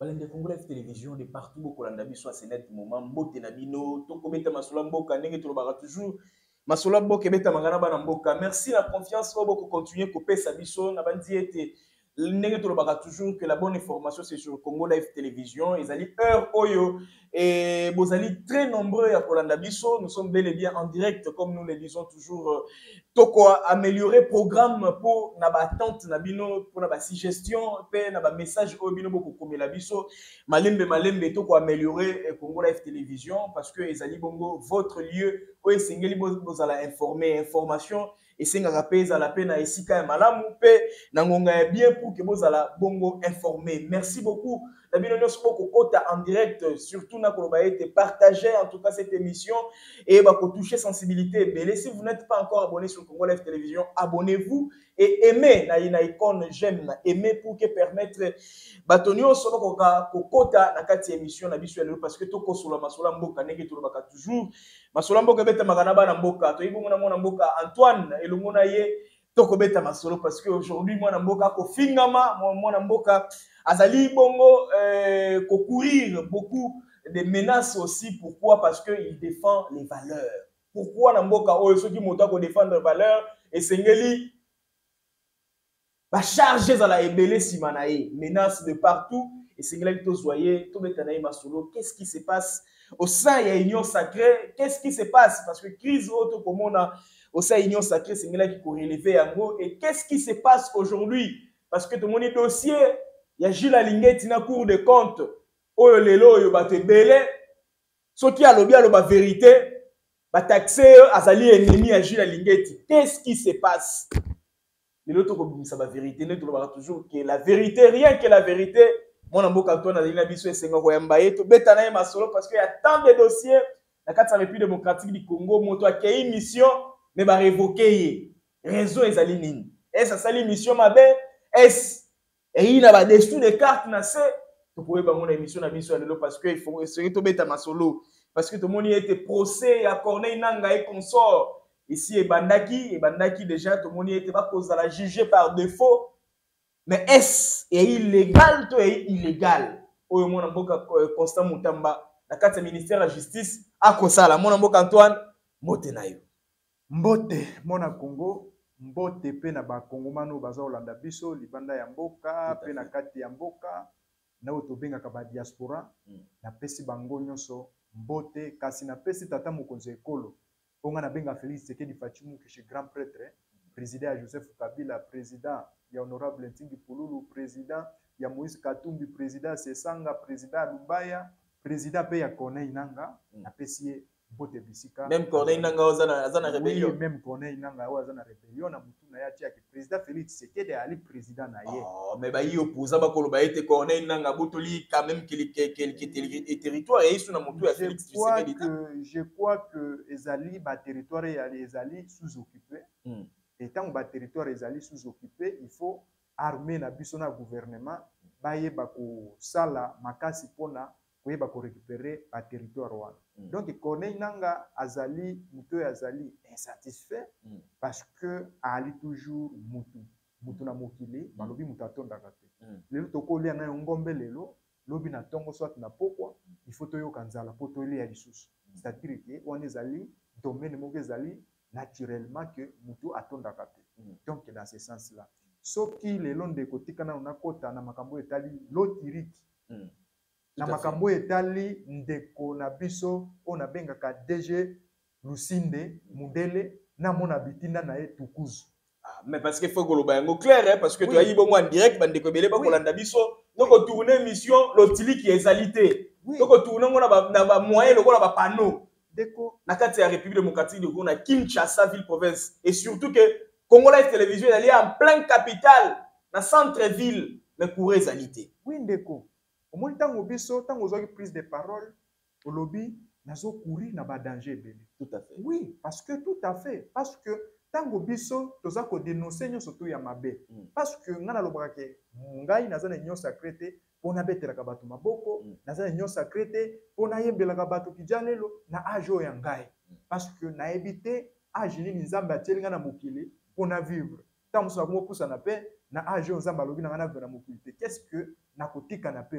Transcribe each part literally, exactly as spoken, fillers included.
balende Congo Live Télévision de partout beaucoup landa biso c'est net moment mbote na bino to kometa masolo mboka ndenge to lobaka toujours masolo mboka beta mangana bana mboka merci la confiance au beaucoup continuer ko pesa biso na bandi ete ndenge to lobaka toujours que la bonne information c'est sur Congo Live Télévision ils allient heure oyo et vous allez très nombreux à kolanda biso nous sommes bel et bien en direct comme nous le disons toujours toko améliorer programme pour na ba attente na bino pour na ba suggestion pe na ba message au bino beaucoup comme la biso malembe malembe toko améliorer Congo Live Télévision parce que ezali bongo votre lieu où esengeli vous allez informer information et senga pesa la peine à esika malamu pe na ngonga bien pour que vous allez bongo informer merci beaucoup la bino nyonso ko kota en direct surtout na ko ba été partager en tout cas cette émission et ba ko toucher sensibilité mais si vous n'êtes pas encore abonné sur Congo Live Télévision abonnez-vous et aimez na ina icône j'aime aimez pour que permettre batonio solo ko ko kota na kati émission na biso parce que to ko solo masola mboka ndenge to baka toujours masola mboka beta magana bana mboka to ibongo na mona mboka Antoine elongo na ye to ko beta masolo parce que aujourd'hui mwana mboka ko fingama mwana mboka azali bongo euh, ko courir beaucoup de menaces aussi pourquoi parce que il défend les valeurs pourquoi na mboka oyo soki moto ko défendre les valeurs et sengeli ba charger za la ebele simanae menaces de partout et sengeli to soyez to beta na masolo qu'est-ce qui se passe au sein il y a union sacrée qu'est-ce qui se passe parce que crise auto comme on a au sein union sacrée sengeli qui correlever en gros et qu'est-ce qui se passe aujourd'hui parce que tout mon dossier il y a Gilles Alingeti na cour de compte oyo lelo oyo bato belé soki alobi aloba vérité ba taxer azali ennemi à Gilles Alingeti qu'est-ce qui se passe lelo to ko bimisa ba vérité ne to lobaka toujours que la vérité rien que la vérité mon mboka Antoine azali na biso esenga ko yamba yeto beta na masolo parce que y a tant de dossiers la carte de République démocratique du Congo moto a une mission mais ba révoquer raison ezali nini est ça sali mission mabe est et il a des dessous de cartes na se to pouvez ba mon émission na biso lelo parce que il faut essayer to beta masolo parce que tout le monde était procès à Corneille Nanga et consort ici et bandaki et bandaki déjà tout le monde était pas cause à la juger par défaut mais est-ce illégal to est illégal oyo mona mboka Constant Mutamba la carte ministère de la justice a kosala mona mboka Antoine mbote na yo mbote mona Congo mbote pe na ba kongomano baza olanda biso libanda ya mboka pe na kati ya mboka na otobenga ka ba diaspora mm. na pesi bango nyonso mbote kasi na pesi tata mokonzi ekolo onga na benga Félix Tshisekedi Fachimu chez grand prêtre président Joseph Kabila président ya honorable Ntingi Pululu président ya Moïse Katumbi président Sesanga président Lubaya président pe ya Corneille Nanga mm. na pesi mbote bisika même Corneille Nanga ozana azana rébellion oui, même Corneille Nanga ozana rébellion na mutu na ya tia que président Félix Tshisekedi ali président na ye oh mais ba yi opposant ba koloba ete Corneille Nanga botoli quand même qu'il qu'il territoire et sous na mutu ya Félix Tshisekedi je crois que ezali ba territoire ya ezali sous-occupé mm. et tant ba territoire ezali sous-occupé il faut armer na biso na gouvernement ba yeba ko sala makasi pona koyeba ko récupérer ba territoire wana mm. donc Corneille Nanga azali mutu azali insatisfait mm. parce que ali toujours mutu mutu na mokili mm. balobi mutu atonda kate mm. lelo tokolia na ngombe lelo lobi na tongo soit na pokwa mm. il faut to yoka nzala po to ile ya lisusu mm. c'est-à-dire que on ezali domaine moko ezali naturellement que mutu atonda kate mm. donc dans ce sens là soki lelo ndeko tikana na kota na makambo etali lotiriki mm. na makambo etali ndeko na biso ona bengaka D G Lusinde Mundele na mona bitinda na e tukuzu ah, mais parce que faut goloba yango clair hein, parce que oui. Tu as eu bon en direct bandeko belé ba kolanda biso donc oui. Tourner mission lotili qui exalité oui. Donc tourner ngona ba na ba moyen lokola ba panneau deko na kati ya République démocratique du Congo na Kinshasa ville province et surtout que Congo Live Télévision elle est en plein capitale na centre ville mais pour exalité oui ndeko au moins tant biso tant aux prise de parole au lobby nazo courir na ba danger belé tout à fait oui parce que tout à fait parce que tango biso toza ko dénoncer nyo surtout ya mabe mm. parce que ngana lobaka ke ngai nazana nyo sacrete pona betela ka bato maboko mm. nazana nyo sacrete pona yembela ka bato kijalelo na ajo ya ngai mm. parce que na ebité age ni nzambe atieli ngana mokili pona vivre tant musa ko pousa na pe na ajo nzambe lobi na ngana vivre na mokili qu'est-ce que na kotika na peuple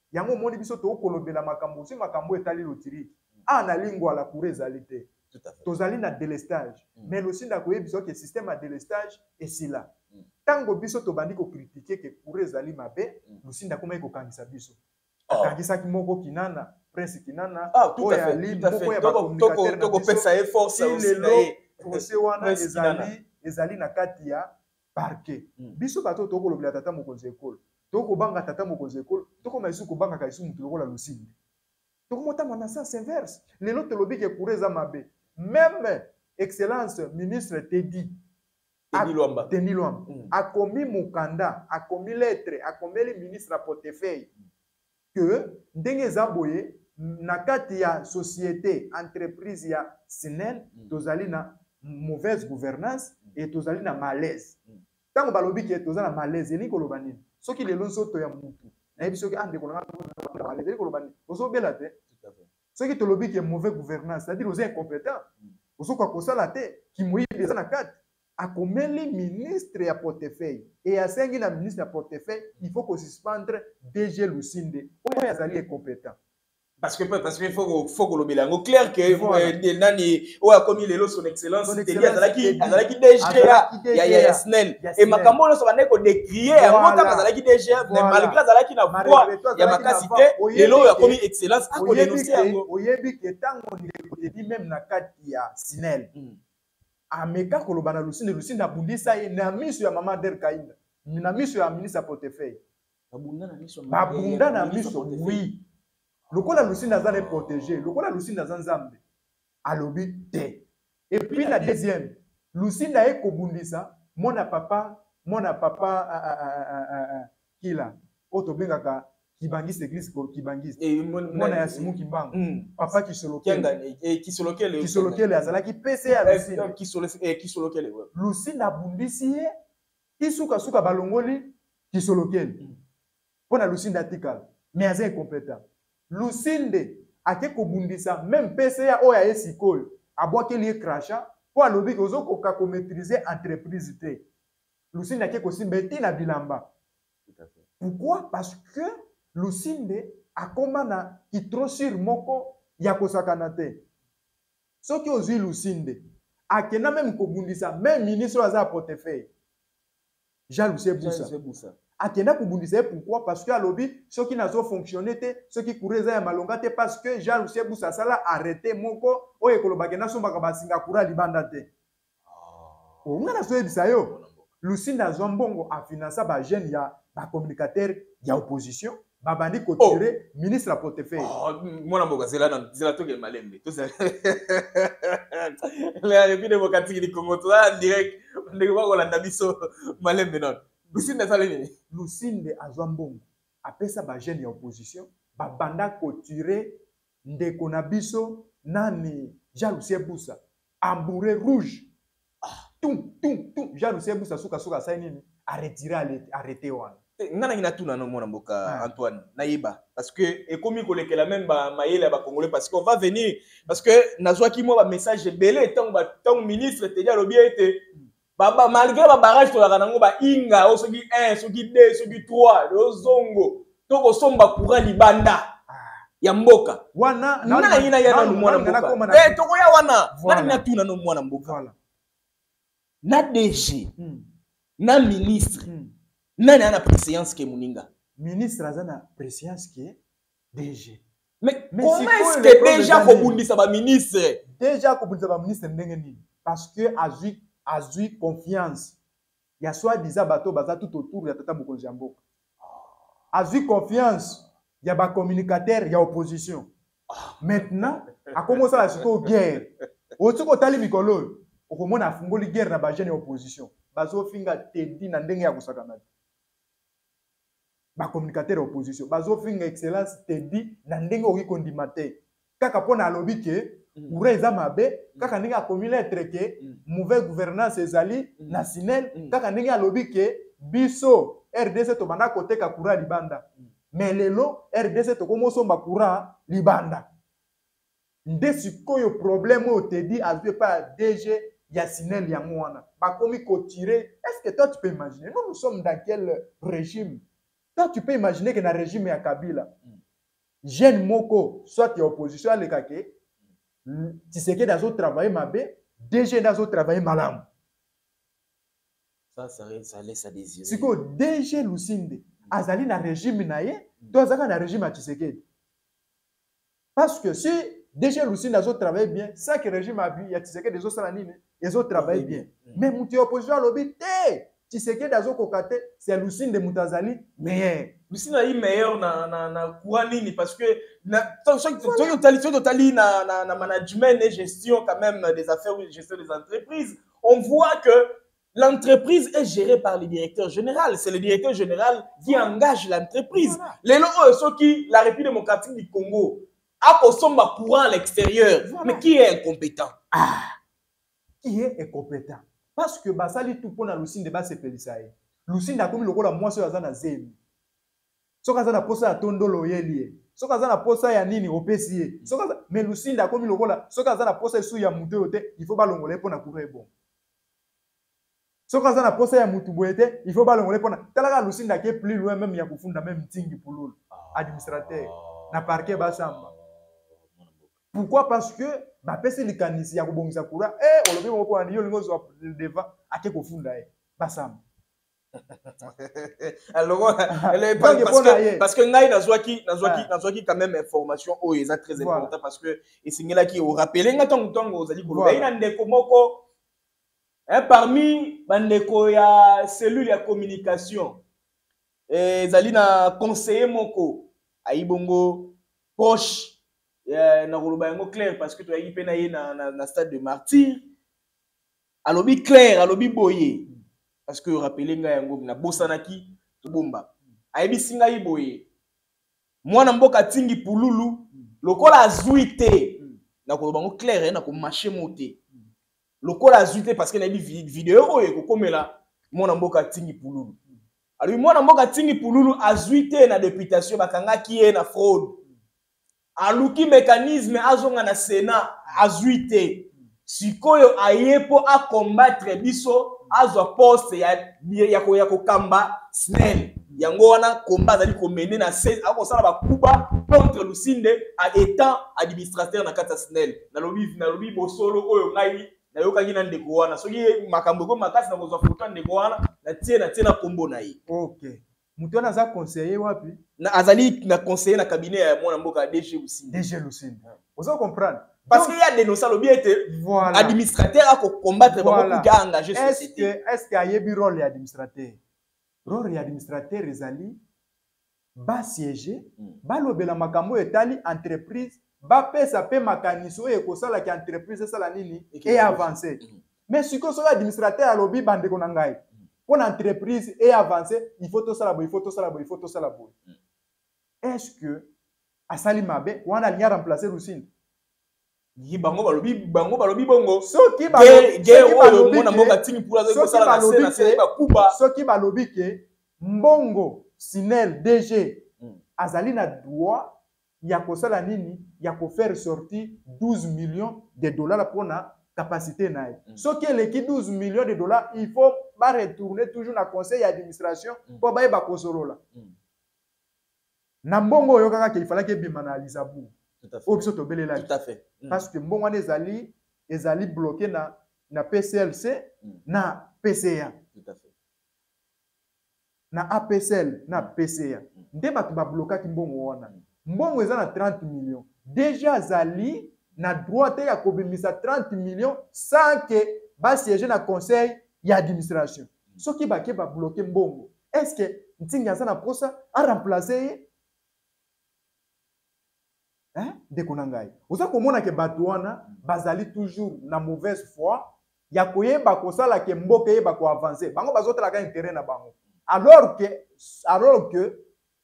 yango moni biso to kolobela makambo si makambo etali lotiri ana lingwa la cour ezalité tout à fait tozali na délestage mm. mais aussi ndako yebiso que système de délestage esila mm. tango biso to bandi ko critiquer que cour ezali mabe mm. lusinda koma ko kangisa biso oh. Akangisa ki moko kinana prince kinana ah tout à fait tout à fait toko toko pesa effort aussi na procès wana ezali ezali na kati ya parquet mm. biso bato to kolobela tata mokonzi ekolo to ko banga tata mokonzi ekolo to ko maisu ko banga kaisu mutu lokola lusinde to ko motama na sens inverse lelo te lobi ke cour eza mabe même excellence ministre Teddy Teddy Lwamba Teddy Lwamba mm. a commis mukanda a commis lettre a commis le ministre à portefeuille mm. que ndenge zaboye na kati ya société entreprise ya Sinel mm. tozali na mauvaise gouvernance mm. et tozali na malaise mm. tango balobi ke tozali na malaise ni koloba nini soki lelo nsoto ya mutu na yebi soki ande kolanga na malaise ni koloba nini ozobela te soki tolobi ke mauvais gouvernance c'est-à-dire aux incompétents ozoka kosala te ki moyibi eza na kati akomeli ministre ya portefeuille et asengi na ministre ya portefeuille il faut qu'on suspendre D G Lusinde oyo azali incompétent parce que parce que faut faut que le bilan clair que nani o a commis les son excellence Teddy azalaki azalaki D G ya ya S N E L et makambo no so bande ko décrier mota azalaki D G mais malgré azalaki na voix ya makasité lelo ya commis excellence a ko dénoncer ngo oyebi ke tango ni dit même na kati ya S N E L ameka koloba na Lusinde Lusinde abundisa ye na miso ya mama Der Kainda na miso ya ministre portefeuille babunda na miso babunda na miso oui lokola Lusinde azane protéger lokola Lusinde azanzambe alobi te et puis la deuxième Lusinde e kobundisa mona papa mona papa kila oto bengaka kibangisi église kibangisi mona ya Simon Kimbangu papa kisolokele et kisolokele kisolokele azalaki P C ya Lusinde kisolokele kisolokele Lusinde abundisi ye kisuka suka balongoli kisolokele pona Lusinde atikala mais azé incompétent Lusinde ake kobundisa même P C A oya esikoyo abwaki lié crachat po alobi ozo koka ko maîtriser entreprise te Lusinde ake kosimba tina bilamba pourquoi parce que Lusinde akoma na kitrosir moko ya kosakana te soki ozwi Lusinde akena même kobundisa même ministre aza portefeuille Jean Lucien Boussa akenda kubundisa pourquoi parce que alobi ceux qui nazo fonctionner te ceux qui coureza ya malonga te parce que Jean Lucien Boussa sala arrêté moko oye koloba kena somba ka basinga kura libanda te oh ngana so ebisa yo Lusinde azwa mbongo a financer ba jeune ya ba communicateur ya opposition babandi ko tirer ministre à portefeuille oh mwana mboka zela na zela to ke malembe to ça la république démocratique du Congo to en direct ndeko ba kolanda biso malembe non Lusinde azali nini Lusinde azwa mbongo apesa ba jeune ya opposition babanda ko tirer ndeko na biso nani Jean Lucien Boussa ambouré rouge ah tum tum tum Jean Lucien Boussa suka suka sai nini a retirer arrêté wana ngana ngina tuna no mwana mboka Antoine naïba parce que et comme il la même ba mayele ba congolais parce qu'on va venir parce que nazwa ki moi ba message belé tant ba tant ministre te dia lobi été baba malgré ba barrage to la kanango ba inga o soki un soki deux soki trois do zongo to ko somba courant libanda ya mboka wana ngana ngina ya no mwana mboka eh to ko ya wana ngana ngina tuna no mwana mboka voilà na D G na ministre nani ana préséance ke muninga ministre azana préséance ke D G mais, mais comment est-ce que déjà kobundisa ba ministre déjà kobundisa ba ministre ndenge nini parce que azui azui confiance ya soi-disant bato baza tout autour ya tata mokonzi ya mboka azui confiance ya ba communicateur ya opposition maintenant a commencé la siko guerre otiko tali mikolo okomona afungoli guerre na ba jeune opposition bazo finga Teddy na ndenge ya kusakana ba communicateur opposition bazo finga excellence Teddy na ndenge oki kondima te kaka pona alobi ke ure eza mabe kaka ndenge akomi lettre ke mauvaise gouvernance ezali na S N E L kaka ndenge alobi ke biso R D C to banda koteka kura libanda mais lelo R D C to komosomba kura libanda nde sikoyo problème o Teddy azwe pa D G ya S N E L yango wana bakomi ko tirer est-ce que toi tu peux imaginer nous nous sommes dans quel régime toi tu peux imaginer que dans le régime ya Kabila jeune moko soit ya opposition aleka ke Tshisekedi azo travailler mabe, D G azo travailler malamu. Ça, ça, ça laisse à désirer. C'est que D G Lusinde, azali na régime naye, to azaka na régime à Tshisekedi. Parce que si D G Lusinde azo travailler bien, ça que régime a vu, ya Tshisekedi azo sala nini, azo travailler bien. Mais mutu opposition alobi te, Tshisekedi azo kokate, c'est Lusinde mutazali meilleur. Lusinde est meilleur na na na courant nini parce que na totali na na na management et gestion quand même des affaires et gestion des entreprises, on voit que l'entreprise est gérée par le directeur général. C'est le directeur général qui engage l'entreprise. Voilà. Les gens qui la République démocratique du Congo a consommé courant à l'extérieur. Voilà. Mais qui est incompétent? Ah, qui est incompétent? Parce que basali tout pour na Lusinde ba se pelisaye. Lusinde a comme le rôle moi sur na zemi. Soka za na posa ya tondolo yeli. Soka za na posa ya nini opesi. Soka mais Lusinde a comme le rôle soka za na posa su ya muto yote, il faut ba longole pour na courir bon. Ce qu'on a na posa ya mutu boete, il faut pas l'ongole pour na. Talaka Lusinde qui est plus loin même ya kufunda même tingi pulul administrateur na parquet basamba. Pourquoi? Parce que ba pesi likanisi ya kubongisa kura eh olobi mo pour ndiyo lingo zo deva ake kufunda eh basamba. Alors parce que parce que ngai nazwaki nazwaki nazwaki quand même information oh est très important parce que et singela qui au rappeler ngatongo tongo ozali koloba ina ndeko moko. Hein, parmi bandeko ya cellule ya communication, eh, zali na conseiller moko aibongo proche eh, na koloba yango clair parce que tu as pe na ye na, na, na stade de martyr. Alobi clair, alobi boye parce que rappeler nga yango na bosanaki to bomba. Aibi singa yi boye. Mwana mboka tingi pululu lokola azuite na koloba yango clair eh, na ko marcher monter. Lokola azuite parce que na bi vidéo oyo kokomela mwana mboka tingi pululu. Alors mwana mboka tingi pululu azuite na députation bakangaki ye na fraude. Aluki mécanisme azonga na Sénat azuite. Sikoyo ayepo a combattre biso azwa poste ya ya ko ya ko kamba snel. Yango wana combat zali ko mener na seize ako sala bakuba contre Lusinde a étant administrateur na kata snel. Na lobi na lobi bosolo oyo ngai na yoka ngina ndeko wana soki makambo ko makasi na kozwa foto ndeko wana na tie na tie na kombo na ye. OK. Mutu wana za conseiller wapi? Na azali na conseiller na cabinet ya mwana mboka D G Lusinde. D G Lusinde. Vous allez comprendre. Parce qu'il y a dénoncé le bien voilà. Administrateur à combattre voilà. Beaucoup qui engagé société. Est-ce qu'il y a un rôle d'administrateur? Rôle d'administrateur ezali ba siéger, mm. ba lobela makambo etali entreprise ba pesa pe makaniso e ko sala ki entreprise sala nini et avancer. Mm. Mais si ko so administrateur alobi bande ko nangai. Mm. Pour entreprise et avancer, il faut tout ça là, il faut tout ça là, il faut tout ça là. Mm. Est-ce que asali mabe wana linya remplacer Lusinde? Bango balobi bango balobi bongo soki balobi mona mboka tingi pula za kosala na sena sena ba kuba soki balobi ke mbongo Sinel D G mm. azali na droit ya kosala nini ya ko faire sortir douze millions de dollars pour na capacité na mm. soki eleki douze millions de dollars il faut ba retourner toujours na conseil d'administration mm. pour ba ba kosolola mm. na mbongo yo kaka ke il fallait que bima na Lisabu. Tout à fait. Tout à fait. Mm. Parce que bon, on est allé, est allé bloqué na na P C L C, mm. na P C A. Tout à fait. Na A P C L, na P C A. Nde ba ba bloqué ki mbongo wana. Mbongo eza na trente millions. Déjà zali na droit te ya kobimisa trente millions sans que ba siéger na conseil ya administration. Mm. Soki ba ke ba bloqué mbongo. Est-ce que ntinga za na posa a remplacer hein de konangai oza komona ke batwana bazali toujours na mauvaise foi ya koyeba kosala ke mboka yeba ko avancer bango bazotala ka intérêt na bango alors que alors que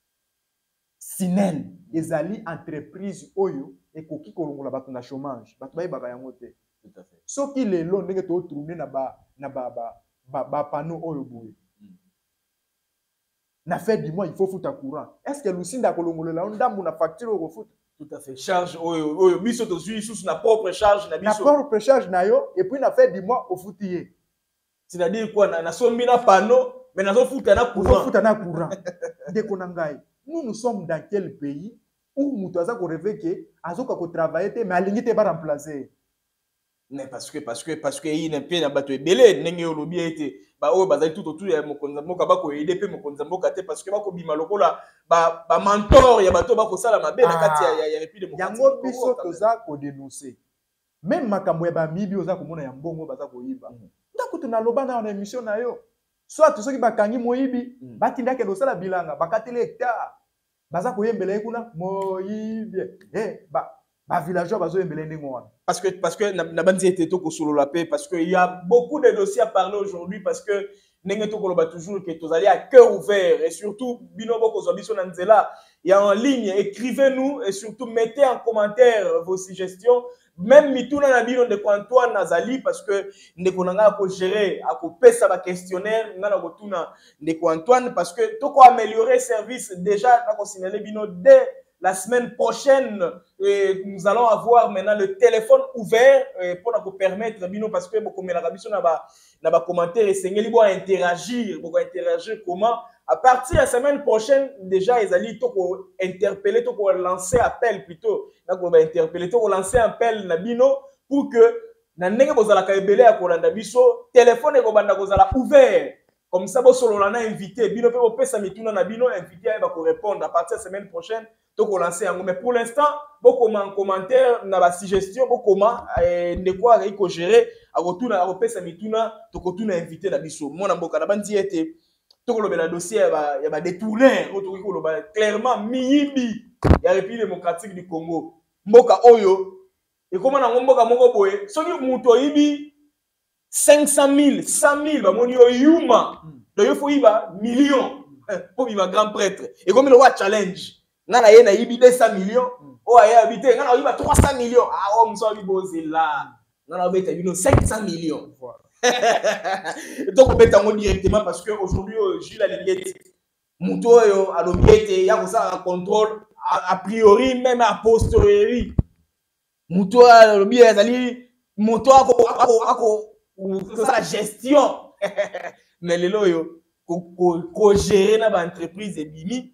Sinel ezali entreprise oyo ekoki kolongola bato na chômage bato bayeba ka yango te tout à fait soki lelo ndenge to tourner na ba na ba ba ba, ba panneau oyo boye mm. na fait du mois il faut foutre courant est-ce que Lusinde kolongola ndambu na facture au foot. Tout à fait. Charge, oyo, oyo, biso to sui sous na propre charge na biso. Na propre charge na yo et puis na fait du mois au foutier. C'est-à-dire quoi na na sombi na panneau mais na zo fouta na courant. Fouta na courant. De konangai. Nous nous sommes dans quel pays ou mutu aza ko rêver que azoka ko travailler mais alingi te ba remplacer. Mais parce que parce que parce que il n'a pas na bato ebele ndenge olobi ete ba oyo bazali tout autour ya mokonza mboka bako aider pe mokonza mboka te parce que bako bima lokola ba ba mentor ya bato bako sala mabe na kati ya ya république démocratique yango biso toza ko dénoncer même makambo ya ba mibi oza komona ya mbongo baza ko yiba ndako tunaloba na émission na yo soit soki bakangi moyibi batindake dosala bilanga bakateli hectare baza koyembela kuna moyibi eh ba ba villageois bazo yembela ndenge wana. Parce que, parce que, na bandi était tout solo la paix, parce qu'il y a beaucoup de dossiers à parler aujourd'hui, parce que, n'est-ce pas toujours que vous allez à cœur ouvert, et surtout, binobo kozobiso nanzela, il y a en ligne, écrivez-nous, et surtout, mettez en commentaire vos suggestions, même mituna na bino de Antoine Nazali, parce que, ne konanga ko gérer, à ko pesa ba questionnaire, nana ko tuna de Antoine, parce que, tout ko améliorer service, déjà, na ko signaler bino dès la semaine prochaine, euh, nous allons avoir maintenant le téléphone ouvert euh, pour nous permettre, parce que beaucoup de gens commentaires et c'est pour interagir, pour interagir comment. À partir de la semaine prochaine, déjà, ils allaient interpeller, lancer appel plutôt, interpeller, lancer appel Nabino pour que na ndenge bozala kaebele ya kolanda biso téléphone ekobanda kozala ouvert. Comme ça, vous avez invité, bino pe opesa mituna na bino invité à répondre à partir de la semaine prochaine. Donc on lance un mais pour l'instant beaucoup en commentaire na ba suggestion beaucoup ne quoi il faut gérer à retour à opesa mituna to ko tuna invité na biso mona mboka na bandi ete to ko lobela dossier ya ba ya ba détourner to ko loba clairement miyibi ya République démocratique du Congo mboka oyo et comment na mboka moko boye soki mutu oyibi cinq cent mille cent mille ba moni yo yuma do yo fo yiba million pour bima grand prêtre et comme le wa challenge nana ye na yibi deux cents millions o aya habité nana yiba trois cents millions ah o mso biboze là nana beta bino cinq cents millions donc on beta ngo directement parce que aujourd'hui Jules Alingeti muto yo alobiete ya ko sa contrôle a priori même a posteriori muto alobi ezali moto ako ako ako sa gestion mais lelo yo ko gérer na ba entreprise e bimi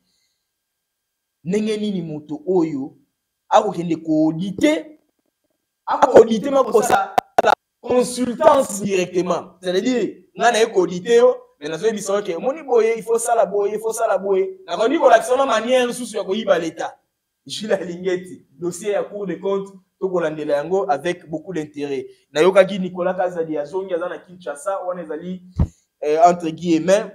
ndenge nini moto oyo akokende ko auditer ako auditer makosa la consultance directement c'est-à-dire ngana ko auditer yo mais nazo biso ke moni boye il faut ça la boye il faut ça la boye na koni ko l'action manière sous ya ko yiba l'état Jules Alingeti dossier ya cour de compte to ko landela yango avec beaucoup d'intérêt na yokaki Nicolas Kazadi azongi azana Kinshasa wana ezali entre guillemets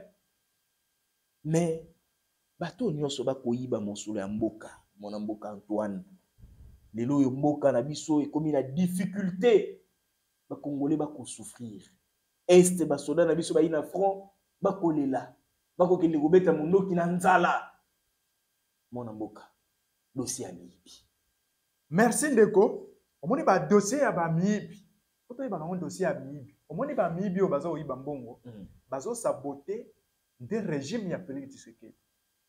mais bato nyonso bakoyiba mosolo ya mboka mona mboka Antoine lelo yo mboka na biso ekomi na difficulté ba congolais bako souffrir est ba soda na biso ba ina front bakolela bako kende kobeta mundoki na nzala mona mboka dossier ya miyibi. Merci ndeko omoni ba dossier ya ba miyibi oto yeba na dossier ya miyibi omoni ba miyibi o bazo yiba mbongo mm. bazo saboter de régime ya Félix Tshisekedi.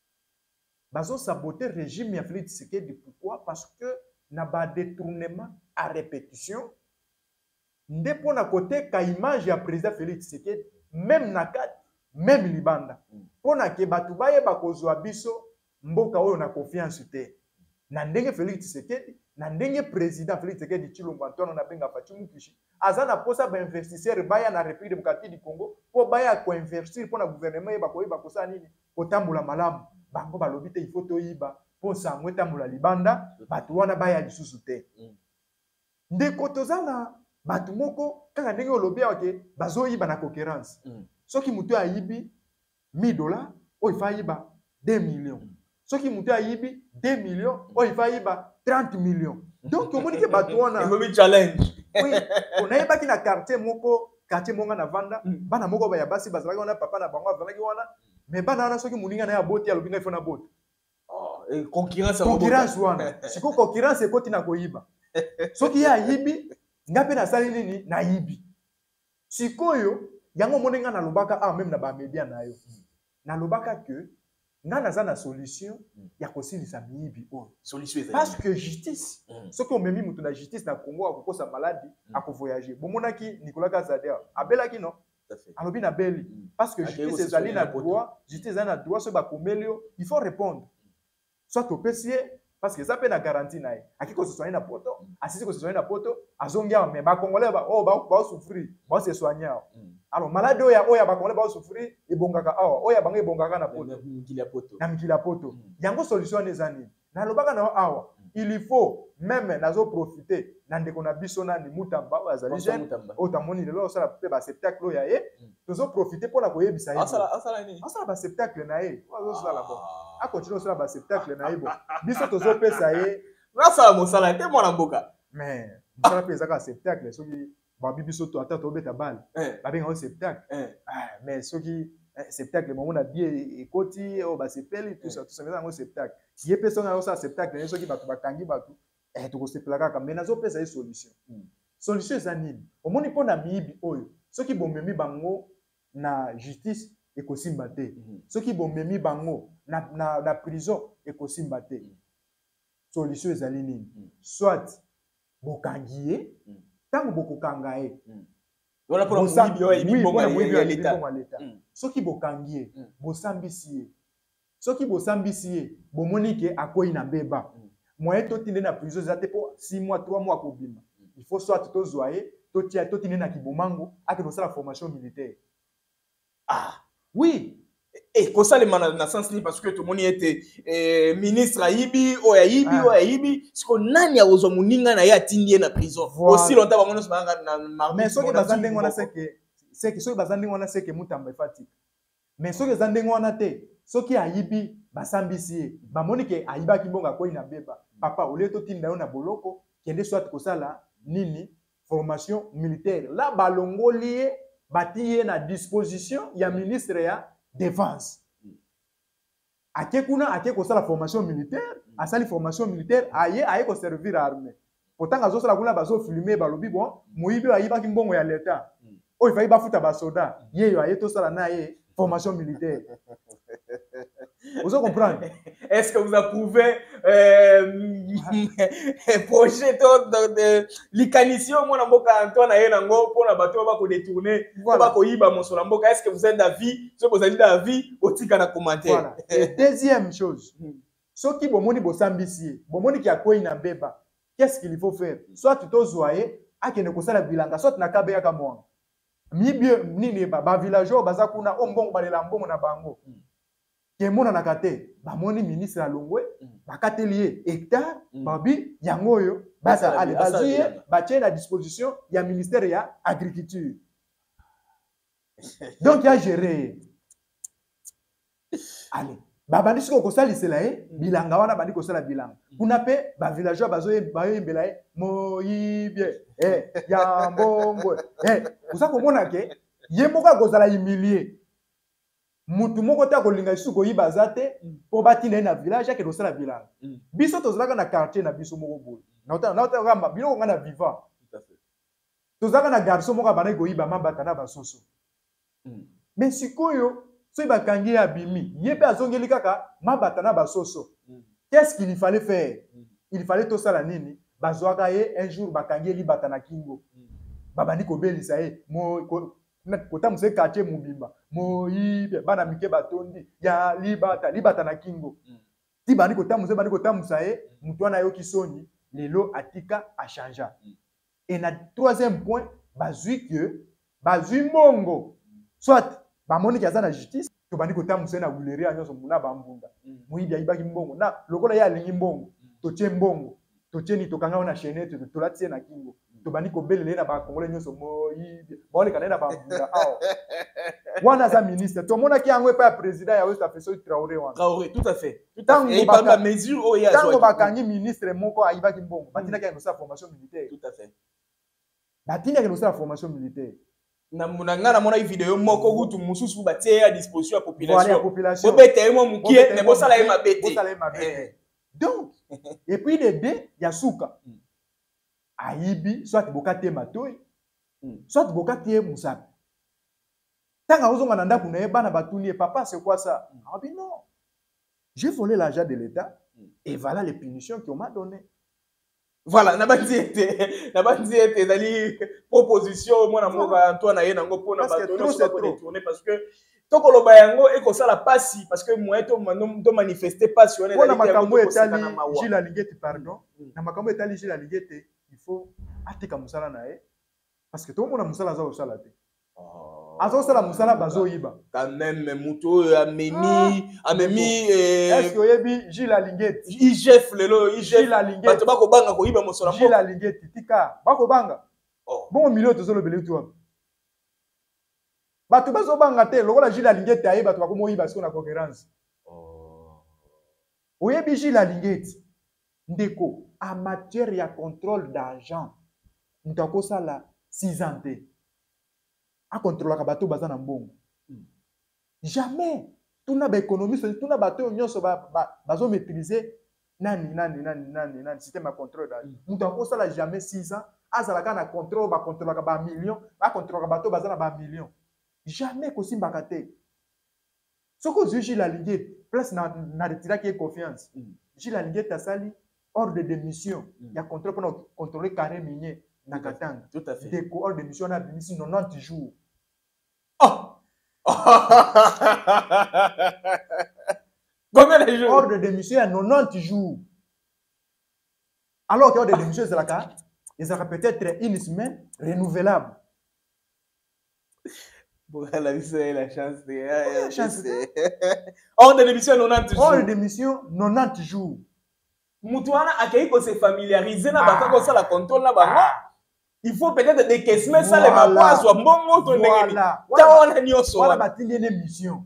Bazo saboter régime ya Félix Tshisekedi. Pourquoi? Parce que na ba détournement à répétition ndepo na côté ka image ya président Félix Tshisekedi même na kat même libanda pona ke batu baye bakozwa biso mboka oyo na confiance te na ndenge Félix Tshisekedi na ndenge président Félix Tshisekedi Tshilombo Antoine na benga Fatou Kishi azana posa ba investisseur baya na République démocratique du Congo po baya ko investir pona gouvernement yeba ko yeba ko sa nini kotambola malamu bango balobi te il faut to yiba po sangwe tambola libanda batu wana baya lisusu te ndeko tozana batu moko kaka ndenge olobi oke bazo yiba na concurrence soki mutu ayibi mille dollars o ifa yiba deux millions soki mutu ayibi deux millions o ifa yiba trente millions donc omoni ke batu wana ekomi challenge oui on ayeba ki na quartier moko quartier monga na vanda bana moko ba ya basi bazalaki wana papa na bango azalaki wana mais bana wana soki muninga na ya boti alobi ngai fona boti oh et concurrence concurrence wana siko concurrence ekoti na koyiba soki ya yibi ngape na sali nini na yibi sikoyo yango moninga na lobaka ah même na ba media na yo na lobaka que nga naza na solution ya kosilisa miyibi oyo solution parce que justice soki omemi mutu na justice na Congo akokosa maladi akovoyager bomonaki Nicolas Kazadi abelaki non alobi na beli parce que justice ezali na droit justice ezali na droit so bakomeli yo il faut répondre soit opesi parce que ça peut na garantie na aki ko se soigner na poto asisi ko se soigner na poto azongia mais ba congolais ba oh ba ba souffrir ba se soigner alors malade oya oya ba congolais ba souffrir ebongaka awa oya bango ebongaka na poto mikili ya poto na mikili ya poto yango solution ezani na lobaka na awa il faut même nazo profiter na ndeko na biso na ni Mutamba azali jeune otamoni lelo sala pe ba spectacle ya ye tozo profiter pour na koyebisa ye asala asala ni asala ba spectacle na ye ozo sala bon a continuer sala ba spectacle na ye bon biso tozo pesa ye asala mosala te mwana mboka mais mosala pe ezaka spectacle soki ba bibiso to ata to beta balle ba benga o spectacle ah mais soki spectacle mo na bien ekoti o ba sepeli tout ça tout ça mais spectacle ye pesa na ça spectacle ne soki ba bakangi batu eh to ko sepelaka ka mais nazo pesa ye solution solution za nini omoni pona miibi oyo soki bomemi bango na justice ekosimba te soki bomemi bango na na, na prison ekosimba te solution ezali nini soit bokangi ye tango bokokanga ye wala pour muibi oyo ibi bongo ya leta soki bokangi ye bosambisi ye soki bosambisi ye bomoni ke akoyi na mbeba moyen totinde na prison za te po six mois trois mois kobima il faut soit tozwa ye totia totinde na kibomango akeno sala formation militaire ah oui et ko salema na, na sens ni parce que tout moni était eh, ministre ayibi o ayibi ah. o ayibi siko nani akozwa muninga na ya tindie na prison voilà. Aussi longtemps bango no banga na mardi mais soki bazande ngona seke seke soki bazande ngona seke Mutamba efati mais soki bazande ngona te soki ayibi basambisi ye bamoni ke ayiba kimbonga koyi na beba papa ole to tinda yo na boloko kende soit kosala nini formation militaire la balongoli batiye na disposition ya ministre ya défense ake kuna ake kosala formation militaire asali formation militaire aye aye ko servir armée pourtant azo sala kuna bazo filmer balobi bon moyibi ayiba kimbongo ya leta o ifa iba futa ba soldat yeyo aye to sala na ye formation militaire. Vous comprenez? Est-ce que vous approuvez euh, projet de l'icanisation moi na mboka Antoine aye nango pour na bato ba ko détourner ba ko yiba mosolo mboka? Est-ce que vous êtes d'avis? Si vous êtes d'avis, otika na commentaire. Voilà. Et deuxième chose, ceux qui bomoni bosambisi, bomoni ki akoyi na beba, qu'est-ce qu'il faut faire? Soit tu tozoye akene kosala bilanga, soit na kabe ya kamwa. Mibie nini ba ba villageois baza kuna ombongo balela mbongo na bango. Ke mona na kate ba moni ministre alongwe ba katelier hectare babi yango yo baza ale bazuye ba tient à disposition ya ministère ya agriculture. Donc ya gérer. Allez, ba bandi siko ko salisela e bilanga wana bandi ko sala bilanga. Kuna pe ba villageois bazoye ba yembela e moyibie eh ya mbongo eh uza komona ke ye moko akozala humilier mutu moko ta kolinga isuko yiba zate po batina na village ke dosala bilanga biso tozalaka na quartier na biso moko boye na ota na ota ngamba biloko ngana vivant tout à fait tozalaka na garçon moko bana ko yiba mambata na basoso mais sikoyo so bakangi ya bimi yebe azongeli kaka mambata na basoso qu'est-ce qu'il fallait faire? Il fallait to sala nini bazwaka ye un jour bakangi libata na kingo babandi ko belisa ye mo kota muse quartier mubimba moyibe bana mike batondi ya libata libata na kingo ti bandi kota muse bandi kota musaye mutu wana yo kisoni lelo atika a changea et na troisième point bazui que bazui mongo soit bamoni kaza na justice to bandi kota muse na guleria nyoso muna bambunda moyibi ayibaki mbongo na lokola ya lingi mbongo to tie mbongo to tie ni to kanga na chaînette to latie na kingo to bandi ko belele na ba congolais nyoso moyibi bole kana na bambunda ao wana za ministre to mona ki yango pa président ya West Afrique Traoré wana Traoré tout à fait tout à fait et par la mesure o ya tango bakangi ministre moko ayibaki mbongo batina ka sa formation militaire tout à fait batina ka sa formation militaire na munanga na mona vidéo moko gutu mususu batie à disposition ya population voilà population bobete mo mukie ne bosala ye mabete bosala ye mabete donc et puis les deux ya suka ayibi soit bokate matoi soit bokate musapi tanga ozonga na ndaku na ye bana batuni papa c'est quoi ça? Ah ben non, j'ai volé l'argent de l'État et voilà les punitions qu'on m'a donné. Voilà, na bandi ete, na bandi ete dali proposition moi na moka Antoine aye nango pona bato no so ko détourner parce que to ko loba yango e ko sala pasi parce que moi to to manifester pasi on est dans makambo etali Gilles Alingeti pardon na makambo etali Gilles Alingeti il faut atika musala na ye parce que to mona musala za osala te azo sala musala bazo yiba quand même muto amemi amemi est-ce que oyebi Gilles Alingeti I G F lelo I G F Gilles Alingeti bato bako banga ko yiba musala Gilles Alingeti tika bako banga bon milieu to zolo bele to bato bazo banga te lokola Gilles Alingeti aye bato bako mo yiba siko na concurrence oyebi Gilles Alingeti ndeko en matière ya contrôle d'argent ndako sala six ans te a contrôler bateau baza na mbongo jamais tuna ba économiste tuna bateau nyonso ba bazo maîtriser nani nani nani nani nani système de contrôle d'argent ndako sala jamais six ans azala kana contrôle ba contrôler ba millions ba contrôler bateau baza na ba millions jamais ko simbaka te soko Gilles Alingeti place na na retira qui confiance Gilles Alingeti asali ordre de mission ya contrôle pour contrôler carré minier na Katanga. Tout à fait. Des ordre de mission na bimisi quatre-vingt-dix jours. Oh. Combien de jours? Ordre de mission à quatre-vingt-dix jours. Alors que ordre de mission c'est la carte, ils sera peut-être une semaine renouvelable. Bon, la mission est la chance de la chance. Ordre de mission quatre-vingt-dix jours. Ordre de mission quatre-vingt-dix jours. Mutuana accueilli ko se familiariser na batako ça la contrôle na bango. Il faut peut-être des caisses mais ça les mabois soit mbongo to ndenge. Ta wana nyoso. Wana batindi une mission.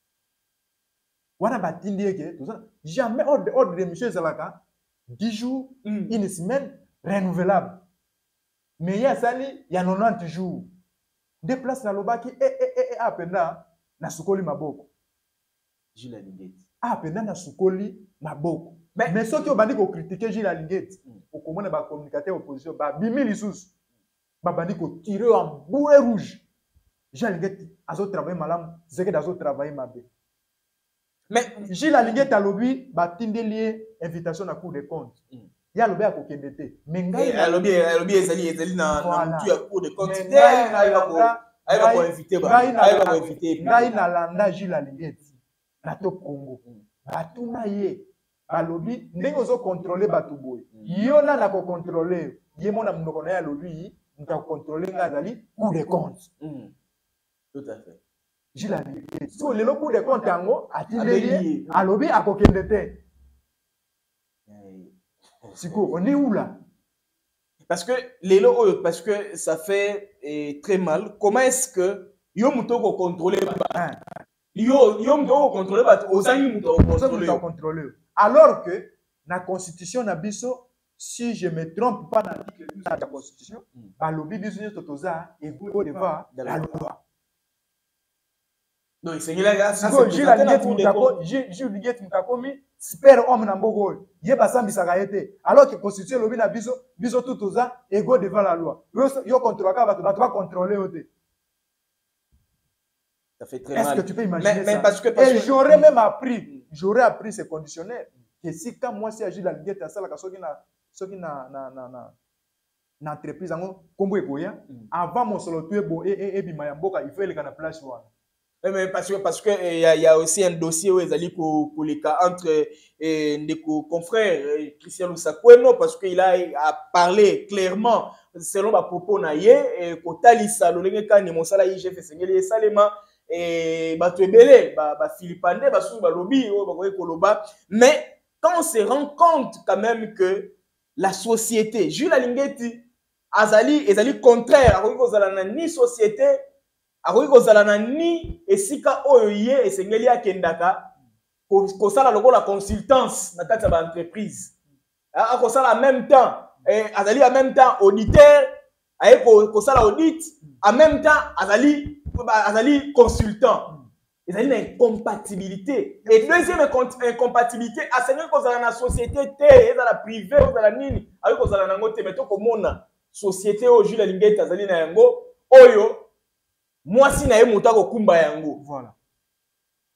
Wana batindi eke tout ça jamais ordre ordre de mission zalaka dix jours, une semaine renouvelable. Mais il y a sali il y a quatre-vingt-dix jours. Déplace la lobaki et et et apenda na sukoli maboko. Gilles Alingeti. Apenda na sukoli maboko. Mais, mais ceux qui ont bandi ko critiquer Gilles Alingeti, au comment ba communicateur opposition ba bimi lisusu. Ba bandi ko tirer en bouée rouge. Gilles Alingeti azo travailler malam, zeke dazo travailler mabe. Mais Gilles Alingeti a lobby ba tindeli invitation na Cour des comptes. Ya lobby a ko kendete. Mais ngai a lobby a lobby ezali ezali na na mutu ya Cour des comptes. Ngai na ko ai ba ko inviter ba. Ai ba ko inviter. Ngai na landa Gilles Alingeti. Na to Congo. Batuna ye. Alobi ndenge ozo contrôler bato boy yo na na ko contrôler ye mona munoko na ya lobi nta contrôler ngazali Cour des comptes tout à fait Gilles Alingeti so lelo Cour des comptes yango atindeli alobi akokende te siko on est où là parce que lelo oyo parce que ça fait eh, très mal comment est-ce que yo muto ko contrôler ba yo yo muto ko contrôler ba ozangi muto ko contrôler alors que la constitution na biso si je me trompe pas dans l'article douze de la constitution ba lobi biso nyoto toza ego devant la loi donc c'est là ça c'est Gilles Alingeti mutako Gilles Alingeti mutakomi super homme na mbogo ye basambisaka yete alors que constitution lobi na biso biso tout toza ego devant la loi yo contrôler ka bato bato ba contrôler ote. Ça fait très Est-ce mal. que tu peux imaginer mais, ça? Mais parce que, parce et que... j'aurais même appris, j'aurais appris ces conditionnels. Que si quand moi si Gilles Alingeti à ça la personne qui na qui na na na na na entreprise ango kombo ekoya avant mon solo tuer bon et et et bima mboka il faut aller na place wana. Mais parce que parce que il y a il y a aussi un dossier où ils allaient pour pour les cas entre et des confrères Christian Lusakweno parce qu'il a a parlé clairement selon ma propos na ye et kotalisa lolenge kani mosala I G F sengeli salema et bato ebele ba ba Philippande ba sou ba lobby o ba ko koloba mais quand on se rend compte quand même que la société Gilles Alingeti azali ezali contraire a ko zala na ni société a ko zala na ni esika oyo ye esengeli akendaka ko sala lokola consultance na kati ya ba entreprise a ko sala en même temps et azali en même temps auditeur a ko sala audit en même temps azali azali consultant ils ont une incompatibilité et deuxième incompatibilité à ce que dans la société et dans la privée dans la nini avec dans la ngote mais to komona société au Gilles Alingeti azali na yango oyo moi si na ye mutako kumba yango voilà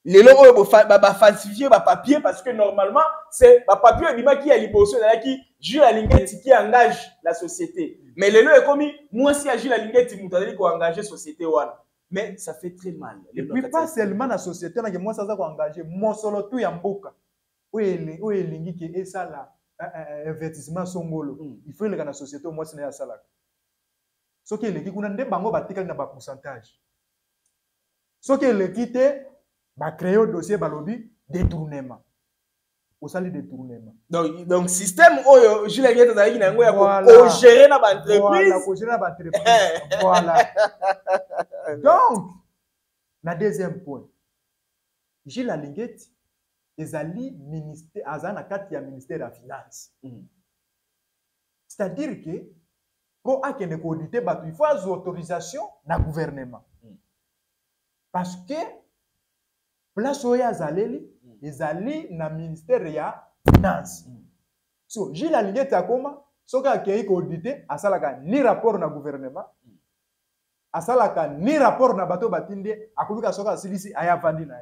les logos ba falsifier ba papier parce que normalement c'est ba papier bima qui a liboso là qui Jules Alingeti qui engage la société. Mais les lois est comme moi si Jules Alingeti mutali ko engager société wana. Mais ça fait très mal. Et puis pas seulement la société na que moi ça ça ko engager mon solo tout ya mboka. Oui oui lingi qui est ça là investissement songolo. Il faut le la société moi c'est na sala. Ce qui est le qui kuna ndé bango batikali na ba pourcentage. Ce qui est le qui te ba créer un dossier balobi détournement. Au sali détournement. Donc donc système oyo Jules Alingeti za ki na ngo ya ko gérer na ba entreprise. Voilà, ko gérer na ba entreprise. Voilà. Donc, le deuxième point, Jules Alingeti ezali ministère azana kati ya ministère de la finance. Mm. C'est-à-dire que pour akende ko auditer batu il faut az autorisation na gouvernement. Mm. Parce que place oya azaleli mm. ezali na ministère ya finance. Mm. So Jules Alingeti akoma soka akei ko auditer asalaka ni rapport na gouvernement. Asalaka ni rapport na bato batinde akubika soka silisi aya vandi na ye.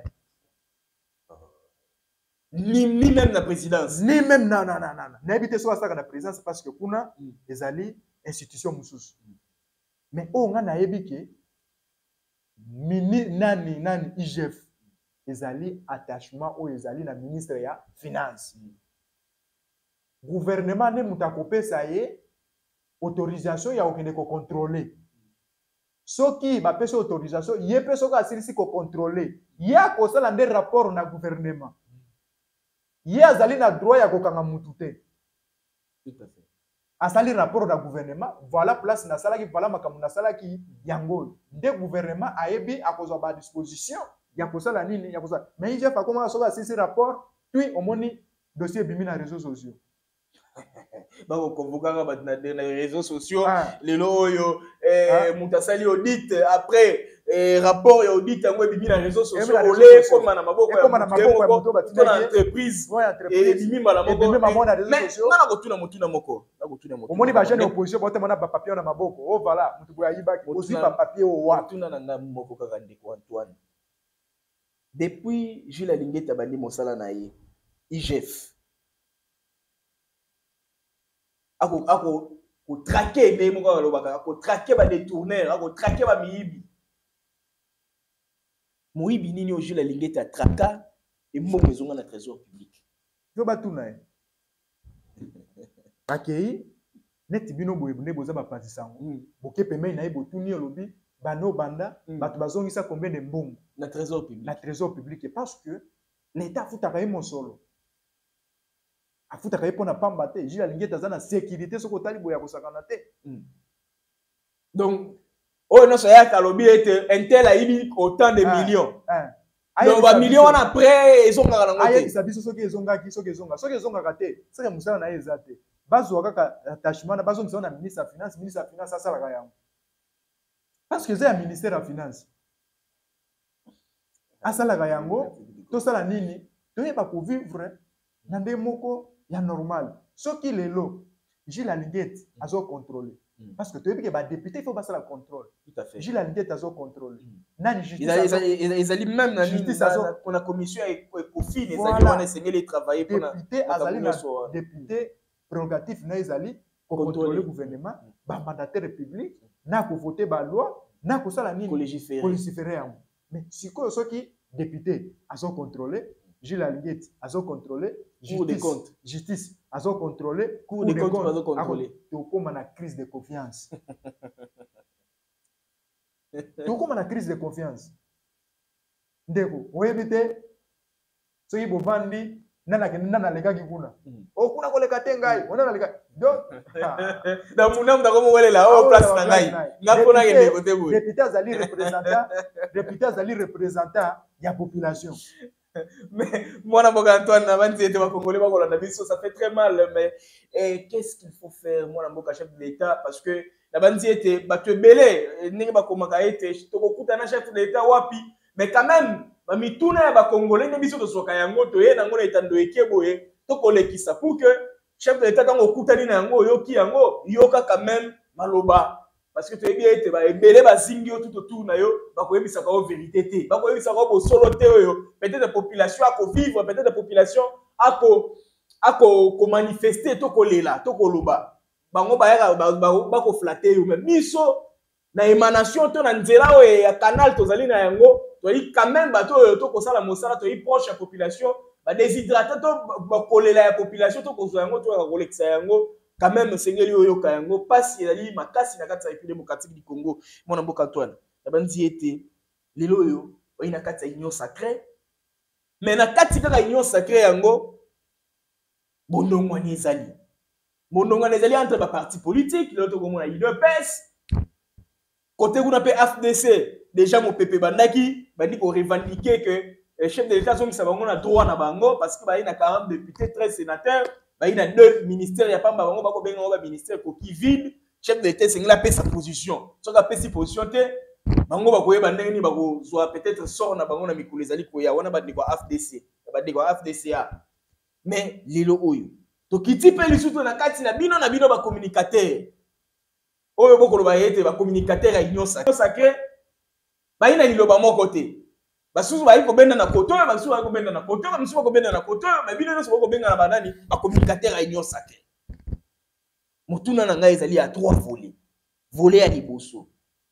Ni, ni même la présidence. Ni même na na na na. Na ebite soka saka na présidence parce que kuna mm. ezali institution mususu. Mm. Mais o nga na ebike mini nani nani I G F ezali attachement o ezali na ministre ya finance. Mm. Gouvernement ne mutakopesa ye autorisation ya okende ko contrôler. Ce qui va faire autorisation, il peut se contrôler. Il y a un rapport na gouvernement. Il y a un droit à kokanga mutute. Tout à fait. Asali rapport na gouvernement, voilà place na sala ki voilà makamu na sala ki yango. De gouvernement a ebi a cause ba disposition, ya kosala nini, ya kosala. Mais il faut comment soka ce rapport, puis au moni dossier bimi na réseaux sociaux. Bah on convoque na les réseaux sociaux les loyo eh mutasali audit après eh rapport et audit ngwe bibi na réseaux sociaux olé comme na maboko ya comme na maboko ya moto batina entreprise et bibi mala maboko bibi mamo na réseaux sociaux na ko tuna motuna moko na ko tuna moko omoni ba jeune opposition bote mona ba papier na maboko oh voilà mutu boya yibaki aussi ba papier o wa tuna na moko kaka ndeko Antoine depuis Jules Alingeti abandi mosala na ye I G F ako ako ko traquer be mo ka lobaka ko traquer ba détourneur ako traquer ba miyibi moyibi nini o Jules Alingeti a traka et mo mezonga na trésor public yo batuna e akei net bino boye ne boza ba patisango boke pemei na ebo tuni olobi bano banda batu bazongisa combien de mbongo na trésor public na trésor public parce que l'état futaka ye mosolo afutaka ye pona pamba te Jules Alingeti aza na sécurité soko tali boya kosakana te. Donc oh non ça ya kalobi ete intel a ibi autant de millions donc ba millions après ils ont ngaka nango te aye sabiso soki ezonga ki soki ezonga soki ezonga kate soki musala na eza te bazo kaka attachement na bazo musala na ministre de finance ministre de finance asala ka yango parce que c'est un ministère de finance asala ka yango to sala nini to yeba ko vivre na nde moko ya normal ce qui est là Jules Alingeti a zo contrôler parce que tu veux que ba député il faut passer la contrôle tout à fait Jules Alingeti a zo contrôler nani justice ils allaient même na justice on a commission ECOFIN ils allaient on essayer de travailler pour député azali na député prérogatif na ezali contrôler gouvernement ba mandataire public na ko voter ba loi na ko sala nini légiférer mais siko ce qui député a zo contrôler Jules Alingeti a zo contrôler Cour des comptes. Justice, a zo contrôler. Cour des comptes, a zo contrôler. Tu comme une crise de confiance. Tu comme une crise de confiance. Ndeko, oyebite, so yibo vandi, nana ke nana lega kikuna. O kuna koleka tengai, ona lega. Donc, da munam da komo wele la o place na ngai. Na kona ke ne kote bu. Député azali représentant, député azali représentant ya population. Mais moi, Antoine, ça fait très mal. Mais eh, qu'est-ce qu'il faut faire, moi, le chef de l'État? Parce que la bande était battue belé, n'est pas comme un été, je te recoupe un chef de l'État, wapi. Mais quand même, mi tourne ba Congolais, ne biso de sokayango, to ye, nango etando ekeboye, to kolekisa pour que chef de l'État, quand on coupe un yango, yoki yango, yoka quand même maloba. parce que tu es bien été ba ebele ba zingio tout autour na yo ba ko yebisa ka vérité té ba ko yebisa ka bo solo té yo peut-être la population a ko vivre peut-être la population a ko a ko ko manifester to ko lela to ko loba bango ba ya ba ba ko flatter yo mais miso na émanation to na nzela o ya canal to zali na yango to yi quand même ba to to ko sala mosala to yi proche la population ba déshydrater to ba ko lela ya population to ko zo yango to ka kolekisa yango quand même sengeli oyo kayango pasi ezali makasi na kati ya République démocratique du Congo mona mboka Antoine abandi ete lelo oyo oyi na kati ya union sacrée mais na kati kaka union sacrée yango bondongo ni ezali bondongo ni ezali entre ba parti politique l'autre comme na U D P S côté kuna pe F D C déjà mon pépé bandaki bandi ko revendiquer que le chef de l'état zongi sabango na droit na bango parce que ba ina quarante députés treize sénateurs. Il y a deux ministères, il y a pas de ministère qui vide. Chef de l'État, c'est la sa position. Si on a sa position, peut-être sort na bango na mikolo ezali koya wana ba ndeko F D C, ba ndeko F D C A. Mais lelo oyo. To kiti pe lisuto na kati na bino na bino ba communicateur. Oyo boko ba yete ba communicateur ya union sacrée. Ba ina liloba moko te. Basusu ba iko benda na koto, basusu ba iko benda na koto, basusu ba iko benda na koto, mais bino nyonso ba iko benga na banani ba communicateur ya union sacrée. Motuna na ngai ezali à trois volets. Volet ya liboso.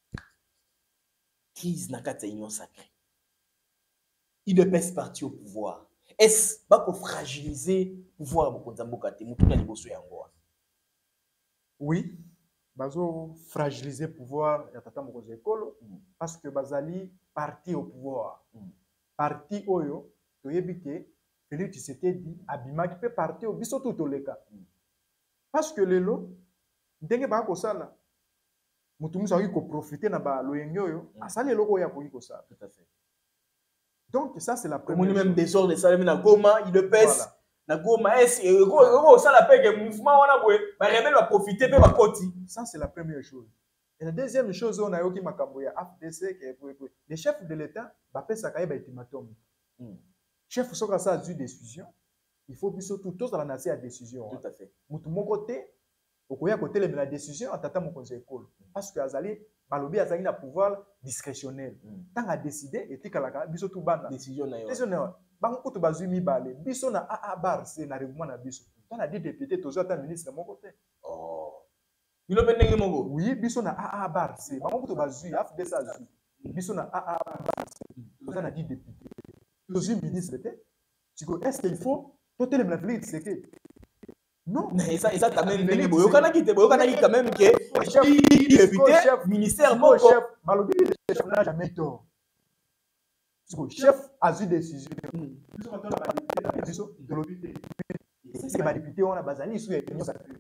Crise na kati ya union sacrée. Il ne pèse parti au pouvoir. Est-ce pas qu'on fragiliser pouvoir mokonza mboka te motuna liboso yango? Oui, bazo fragiliser pouvoir ya tata mokonza ekolo parce que bazali parti au pouvoir. Mm. Parti oyo toyebi ke Félix Tshisekedi abimaki pe parti au biso tout oleka. Mm. Parce que lelo ndenge ba ko sala mutu musa ko profiter na ba loyenge oyo mm. asali eloko ya ko sala. Tout à fait. Donc ça c'est la première. Comme même désordre ça même na Goma, il le pèse na Goma est ego ça la paix mouvement wana boye ba rebelle va profiter pe ba koti. Ça c'est la première chose. Et la deuxième chose, on a eu qui m'a camboyé F D C, les chefs de l'État, bah, ça caille ultimatum. Chef, sur ça, a eu décision. Il faut plus surtout tous dans la nation à décision. Tout à fait. Moutou mon côté, au côté de la décision, à tata mon conseil école. Parce que Azali, Balobi Azali a pouvoir discrétionnel. Tant à décider, et tika la biso tout ban. Décision na yo. Décision na yo. Bango koto bazui mi balé. Biso na A A bar, c'est na règlement na biso. Tant a dit député, tous autres ministres de mon côté. Oh. Il a bien mongo. Oui, biso na A A bar, c'est bango koto bazui, F D C azui. Biso na A A bar, tous a dit député. Tous ministres était. Est-ce qu'il faut tout le monde c'est que non, mais ça ça quand même ndenge boyo kana kite boyo kana quand même que député ministère mon chef Malobi le chef n'a jamais tort. Le chef a eu décision. Biso quand on a député biso de l'obité. C'est que ba député on a bazali sous union sacrée.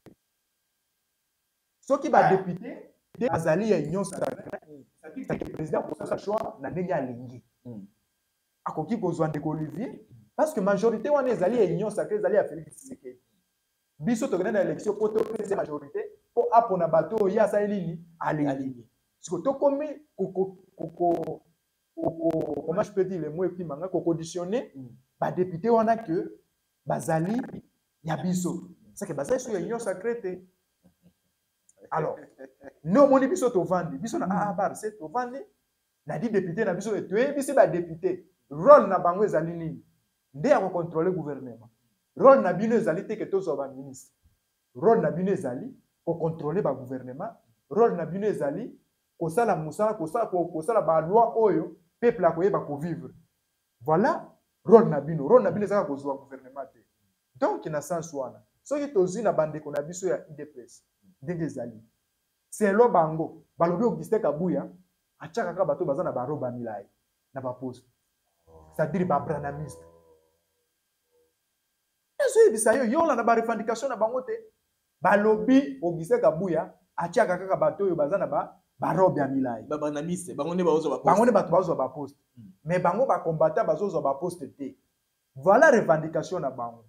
Ce qui va député bazali ya union sacrée. C'est que le président pour sa choix na ndenge alingi. Akoki kozwa ndeko Olivier parce que majorité on est allé à union sacrée allé à Félix Tshisekedi. Biso to gagner l'élection pour to prendre majorité pour apona bateau ya sa elini alingi. Ce que to comme koko koko koko comment je peux dire le mot et puis manga ko conditionner ba député on a que bazali ya biso. C'est que bazali sur union sacrée te. Alors non moni biso to vandi biso na a bar c'est to vandi na dit député na biso to e biso ba député rôle na bango ezali nini nde ya contrôler gouvernement rôle na bino ezali te ke tozo ba ministre rôle na bino ezali ko contrôler ba gouvernement rôle na bino ezali ko sala musala ko sala ko sala ba loi oyo peuple a koyeba ko vivre voilà rôle na bino rôle na bino ezali ko zo gouvernement te donc na sens wana soki tozi na bande ko na biso ya I D P S ndenge ezali c'est lo bango balobi Augustin Kabuya achaka ka bato bazana ba roba milai na ba poste c'est-à-dire ba branamiste. Est-ce que ça yo yo la na ba revendication na bango te balobi Augustin Kabuya achaka ka bato yo bazana ba ba roba milai ba branamiste bango ne bazo ba poste bango ne bato bazo ba poste mais bango ba combattant bazo ba poste te voilà revendication na bango.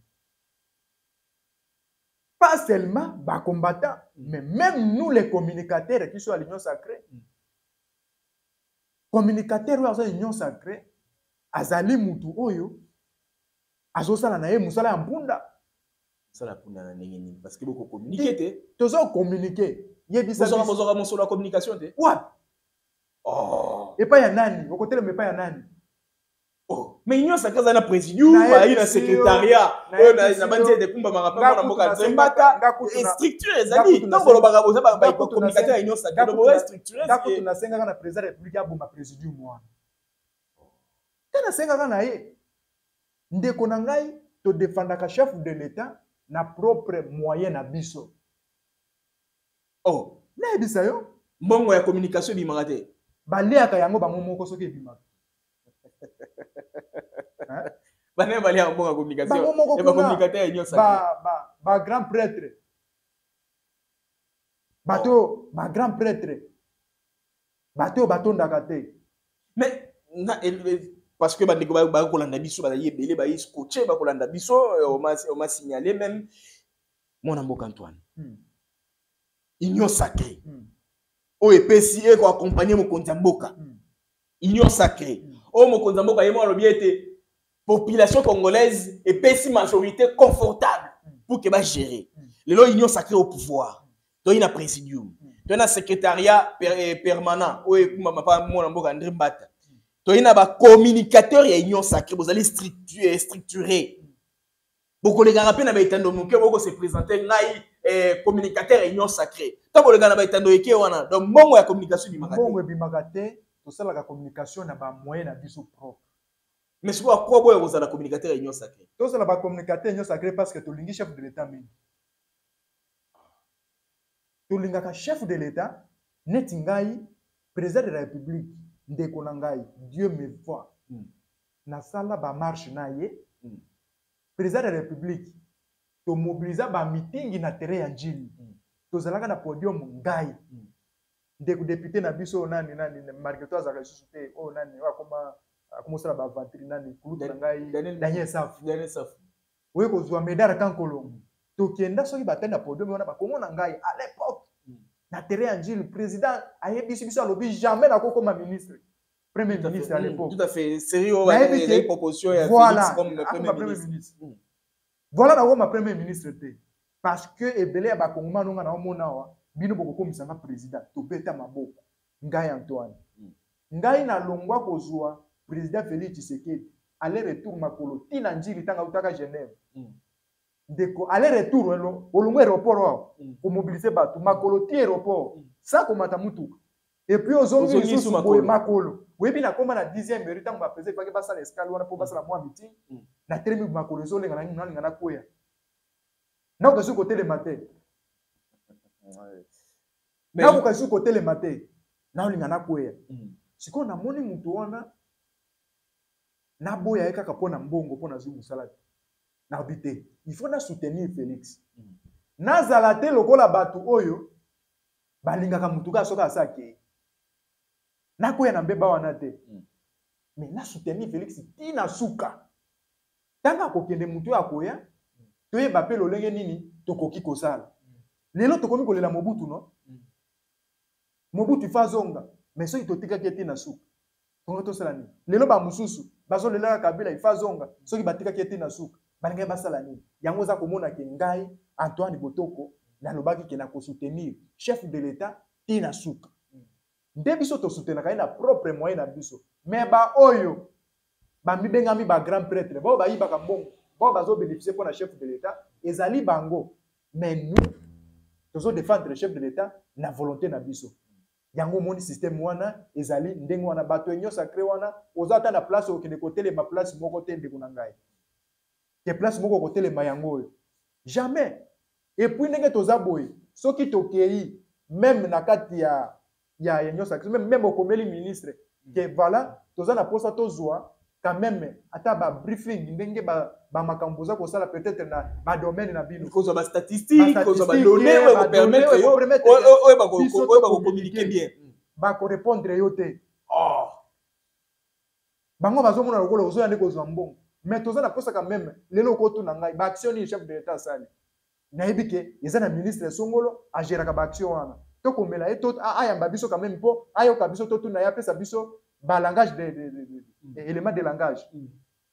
Pas seulement bah combattants, mais même nous les communicateurs qui sont à l'union sacrée. Mm. Communicateurs à l'union sacrée, azali mutu oyo, azosala na ye musala ya mbunda. Musala punda na nengeni parce que beaucoup communiquer te. Tozo communiquer, yebisa biso bozo bozo mosolo communication te wa oh et pas ya nani au côté mais pas ya nani oh mais union sacrée za na présidium ba ina secrétariat oyo na na bandi de kumba marape mona mboka zembaka structure ezali donc bolobaka boza ba ba communicateur union sacrée donc boza structure ndako tunasenga na président de la république aboma présidium wana tena senga kana ye ndeko na ngai to défendaka chef de l'état na propre moyen na biso oh na ebisa yo mbongo ya communication bimaka te baliaka yango bango moko soki ebimaka hein bane baliaka mbongo ya communication et ba communicateur union sacrée ba ba ba grand prêtre bato ba grand prêtre bato batondaka te mais na parce que bandeko ba kolanda biso ba yebele ba escocher ba kolanda biso on m'a on m'a signalé même mon amboka Antoine hmm. Union sacrée hmm. O epesi e ko accompagner mokonzi mboka hmm. Union sacrée hmm. O mokonzi mboka yemo alobiete population congolaise epesi majorité confortable hmm. Pour que ba gérer hmm. Lelo Union sacrée au pouvoir hmm. To ina présidium hmm. To ina secrétariat per, permanent o ekuma papa mon amboka André Mbata to ina ba communicateur ya union sacrée vous allez structurer structurer beaucoup les gars na ba etando moke boko se présenter ngai eh communicateur ya union sacrée to bo les gars na ba etando eke wana donc mbongo ya communication bimaka te mbongo bimaka te to sala ka communication na ba moyen na biso propre mais c'est quoi quoi boyo za la communicateur ya union sacrée to sala ba communicateur union sacrée parce que to lingi chef de l'état mingi to linga ka chef de l'état net ngai président de la république ndeko na ngai Dieu me voit mm. Na sala ba marche na ye mm. Président de la république to mobiliser ba meeting na terrain ya njili mm. To zalaka na podium ngai mm. Ndeko député na biso nani nani Marketo azaka susute o nani wa koma akomosala ba ventri nani kulutu na ngai Daniel Saf Daniel Saf we ko zwa medara kankolo mm. To kienda soki batenda podium wana ba komona ngai à l'époque na terrain ya njili président ayebisi biso alobi jamais na kokoma ministre premier ministre à l'époque tout à fait sérieux les propositions ya Félix comme le premier ministre voilà na ma premier ministre te parce que ebele ya ba kongoma nga na omona wa bino boko komisa nga président to beta maboko ngai Antoine ngai na longwa kozwa président Félix Tshisekedi aller retour makolo tina njili tanga utaka Genève ndeko aller retour elo olongo aéroport wa ko mobiliser bato makolo ti aéroport ça komata mutuka et puis ozongi lisusu boye makolo webi na koma na dixième heure tango ba président faki basa la escale wana po basa la moi meeting na tremi makolo zo lenga na ninga na koya na ko su côté le matin na ko su côté le matin na linga na koya siko na moni mutu wana na boya eka kapona mbongo pona zu musala na bité il faut na soutenir Félix na zalate lokola batu oyo balinga ka mutuka soka asake na koya na mbeba wana te mm. Mais na soutenir Félix tina suka tanga kokende mutu akoya mm. Toye bape lolenge nini tokoki kosala mm. Lelo tokomi kolela Mobutu no mm. Mobutu fazonga mais so itotika ke tina suka tonga to sala ni lelo ba mususu bazo lela Kabila ifazonga so ki batika ke tina suka balinga basala ni yango za komona ke ngai Antoine Botoko na lobaki ke na ko soutenir chef de l'état tina suka nde biso to soutenaka na propre moyen na biso mais ba oyo ba mibengami ba grand prêtre ba ba yibaka mbongo ba bazo bénéficier pour na chef de l'état ezali bango mais nous tozo défendre le chef de l'état na volonté na biso yango moni système wana ezali ndenge wana bato enyo sacré wana ozata na place okende kotele ma place moko te ndeko na ngai ke place moko kotele mayango jamais et puis ndenge toza boye soki tokei même na kati ya ya yenyo sacré même même au komeli ministre que voilà toza na posa tozwa quand même ata ba briefing ndenge ba ba makambo za ko sala peut-être na ba domaine na bino ko zo ba statistique ko zo ba données ko permettre yo o ba ko ko ba ko communiquer bien ba ko répondre yo te oh bango bazo mona lokolo ozo yande ko zo mbongo mais toza na posa quand même lelo ko tu na ngai ba action ni chef de l'état sali na yebike yeza na ministre Songolo a gérer ka ba action wana to komela et tout ayamba biso quand même po ayo ka biso to tu na ya pesa biso ba langage de de de, de, de élément de langage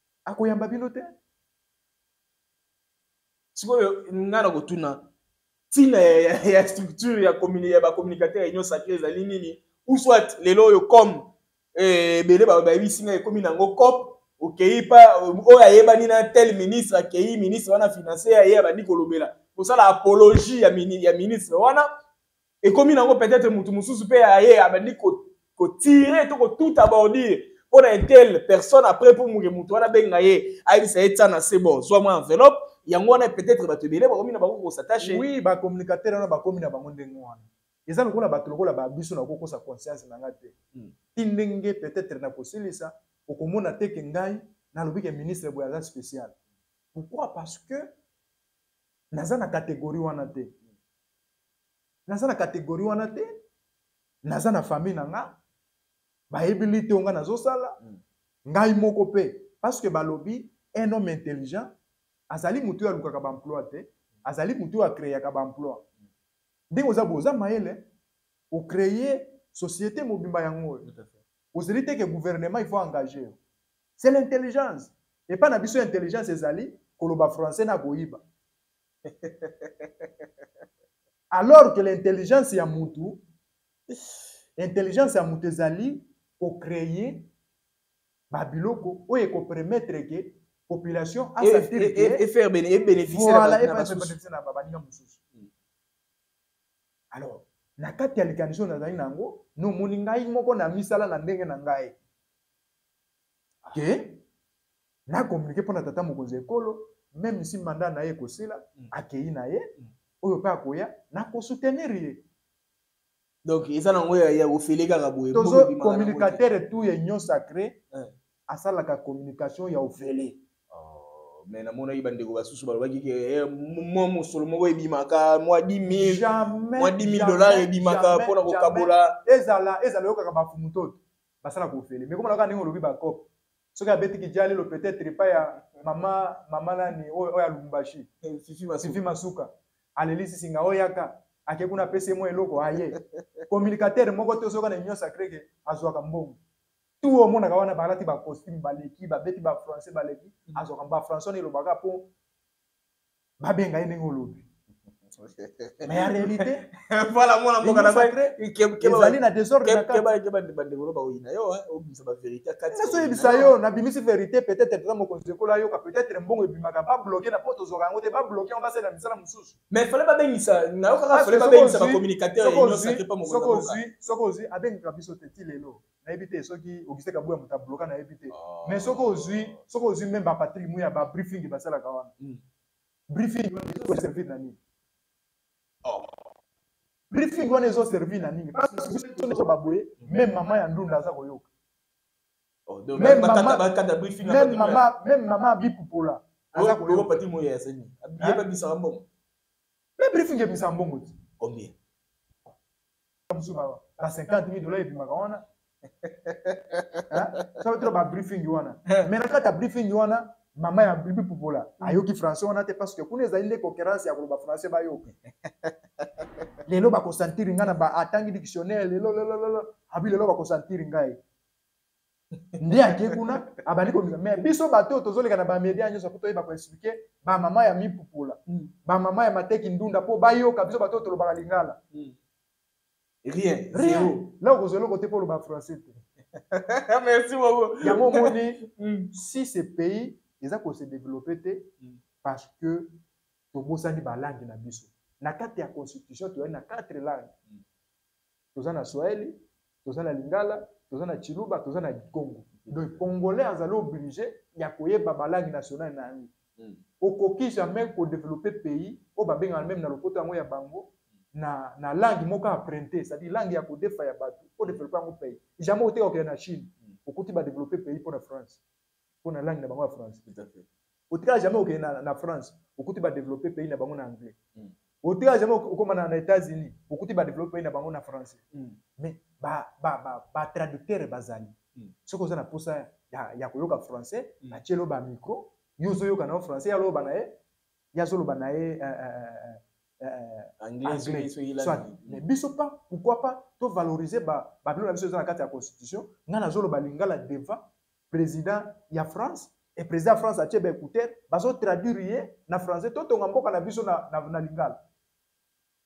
akoyamba bino te sikoyo ngana ko tuna tina ya structure ya communicateur réunion sacrée ezali nini ou soit lelo oyo comme ebele bayebisi nga ekomi nango cop okei pa oyo ayebani na tel ministre akei ministre wana financier aye abandi kolobela kosala apologie ya ministre wana ekomi nango peut-être mutu mosusu mpe aye abandi kotire to kotuta abordir mpona intel personne après pour muke mutu wana benga ye ayebisa ye tia na se bon zwa mwa enveloppe yango wana peut-être bato ebele bakomi na bango kosatache oui bacommunicateur wana bakomi na bango ndenge wana eza lokola bato lokola babiso na kokosa conscience na nga te ti ndenge peut-être na kosilisa okomona te ke ngai nalobi ke ministre boye aza spécial pourquoi parce que naza na catégorie wana te naza na catégorie wana te naza na famille na nga bayebili te onga nazosala ngai moko pe parce que balobi un homme intelligent azali mutu ya lukaka ba emploi te azali mutu ya créer ka ba emploi ndenge oza boza mayele o créer société mobimba yango ozeli te que gouvernement il faut engager c'est l'intelligence et pas na biso intelligence ezali koloba français na boyiba alors que l'intelligence ya mutu intelligence ya mutu ezali ko créer ba biloko oyo ko permettre que population a sentir et faire bénéficier voilà et faire bénéficier na babaninga mususu alors na kati ya likanisi nazali nango no moni ngai moko na misala na ndenge na ngai ke na communiquer mpona tata mokonzi ekolo même si mandat na ye kosila akei na ye oyo mpe akoya na kosoutenir ye donc eza nango ya ofele kaka boye tozo communicateur tout ye nyonso sacré asalaka communication ya ofele mais namonaki bandeko basusu balobaki ke mwa mosolo moko ebimaka mwa dix mille mwa dix mille dollars ebimaka mpona kokabola ezala ezala yokaka bafumu toto basala kofele mais komona kaka ndenge olobi bakope soki abetiki dia lelo peut-être epai ya mama mama nani oyo ya Lubumbashi Fifi Masuka alelisi singa oyaka ake kuna pese mo eloko aye communicateur moko te soka na nyonso sacré ke azwaka mbongo tout au monde wana balati ba costume baleki ba beti ba français baleki azwaka ba français ne lobaka po ba benga ndenge olobi mais en réalité voilà moi mboka na sacré ezali na désordre na keba keba bandeko loba oyina yo obimisa ba vérité kati so ebisa yo na bimisi vérité peut-être tata mokonzi ekola yo ka peut-être mbongo ebimaka ba bloquer na poto zoka yango te ba bloquer on va se na misala mususu mais fallait ba bengisa na yo kaka fallait ba bengisa ba communicateur et non sacré pas mokonzi sokozi sokozi abenga biso te ti lelo na ebité soki okise ka buya muta bloquer na ebité mais sokozi sokozi même ba Patrick Muya ba briefing basala ka wana briefing ko servir na nini briefing wana ezo servi na nini parce que biso nezo baboye même mama ya ndunda aza koyoka même mama même mama même mama bipupola aza koyoka pati moya ya seni yeba bisa mbongo mais briefing ebisa mbongo ti combien musu ba ba cinquante mille dollars ebimaka wana hein ça veut dire ba briefing wana mais na kata briefing wana mama ya bibi pupola ayoki français wana te parce que kuna ezali nde concurrence ya koloba français bayoka lelo bakosentir nga na ba atangi dictionnaire lelo lelo lelo abi lelo bakosentir ngai ndi ake kuna abandi komisa mais biso bato tozoleka na ba media nyonso ko toyeba ko expliquer ba mama ya mipupula ba mama ya mateki ndunda po bayoka biso bato tolobaka lingala rien zéro là kozolo côté pour le ba français merci beaucoup ya momoni si ce pays eza ko se développer te parce que tobosani ba langue na biso na kati ya constitution tu na quatre langues toza na Swahili toza na Lingala toza na Chiluba toza na Congo donc congolais azali obligé ya koyeba ba langue nationale na yango okoki jamais ko développer pays o ba benga même na lopoto yango ya bango na na langue moko apprendre c'est-à-dire langue ya ko defa ya bato o développer yango pays jamais ote ko na Chine okuti ba développer pays pour la France pour la langue na bango ya France tout à fait otika jamais ok na na France okuti ba développer pays na bango na anglais otika jamais okoma na États-Unis okuti ba développer pays na bango na français mais ba ba ba ba traducteur bazali soko za na posa ya ya koyoka français na chelo ba micro yozo yoka na français ya loba na ye ya zo loba na ye anglais soit mais biso pas pourquoi pas to valoriser ba ba bilo na biso za na kati ya constitution nga na zo loba lingala devant président ya France et président France a tchebe écouter bazo traduire na français to tonga mboka na biso na na, na lingala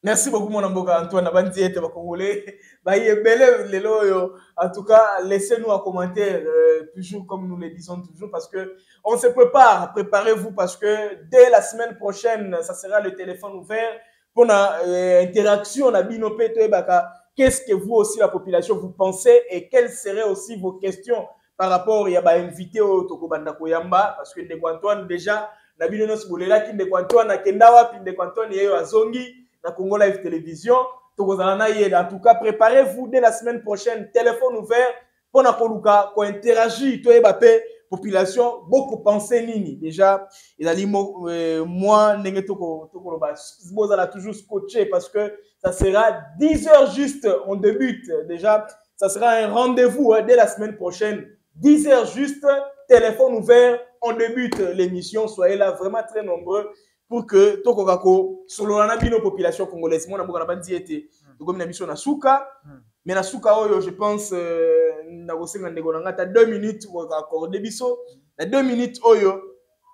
Merci beaucoup, mon amboka Antoine. Abandiete, ba Congolais. Bah, il est belle, les loyaux. En tout cas, laissez-nous un commentaire, euh, toujours comme nous le disons toujours, parce que on se prépare. Préparez-vous parce que dès la semaine prochaine, ça sera le téléphone ouvert pour la euh, interaction. On a binopé, qu'est-ce que vous aussi, la population, vous pensez et quelles seraient aussi vos questions par rapport à bah, invité au Tokobanda Koyamba, parce que Ndeko Antoine, déjà, na binono sibolela ki Ndeko Antoine, na Kendawa, puis Ndeko Antoine, yeyo azongi. Na Congo Live Télévision. En tout cas, préparez-vous dès la semaine prochaine. Téléphone ouvert pour na koluka ko interagir to ebapé population beaucoup penser nini déjà il a dit moi ndenge to ko to ko ba bozala toujours scotché parce que ça sera dix heures juste on débute déjà ça sera un rendez-vous hein, dès la semaine prochaine dix heures juste téléphone ouvert on débute l'émission soyez là vraiment très nombreux pour que toko kako solo na bino population congolaise mona boka na bandi ete to comme na biso na suka mais na suka oyo je pense na kosenga ndeko na ngata deux minutes ko accorder biso na deux minutes oyo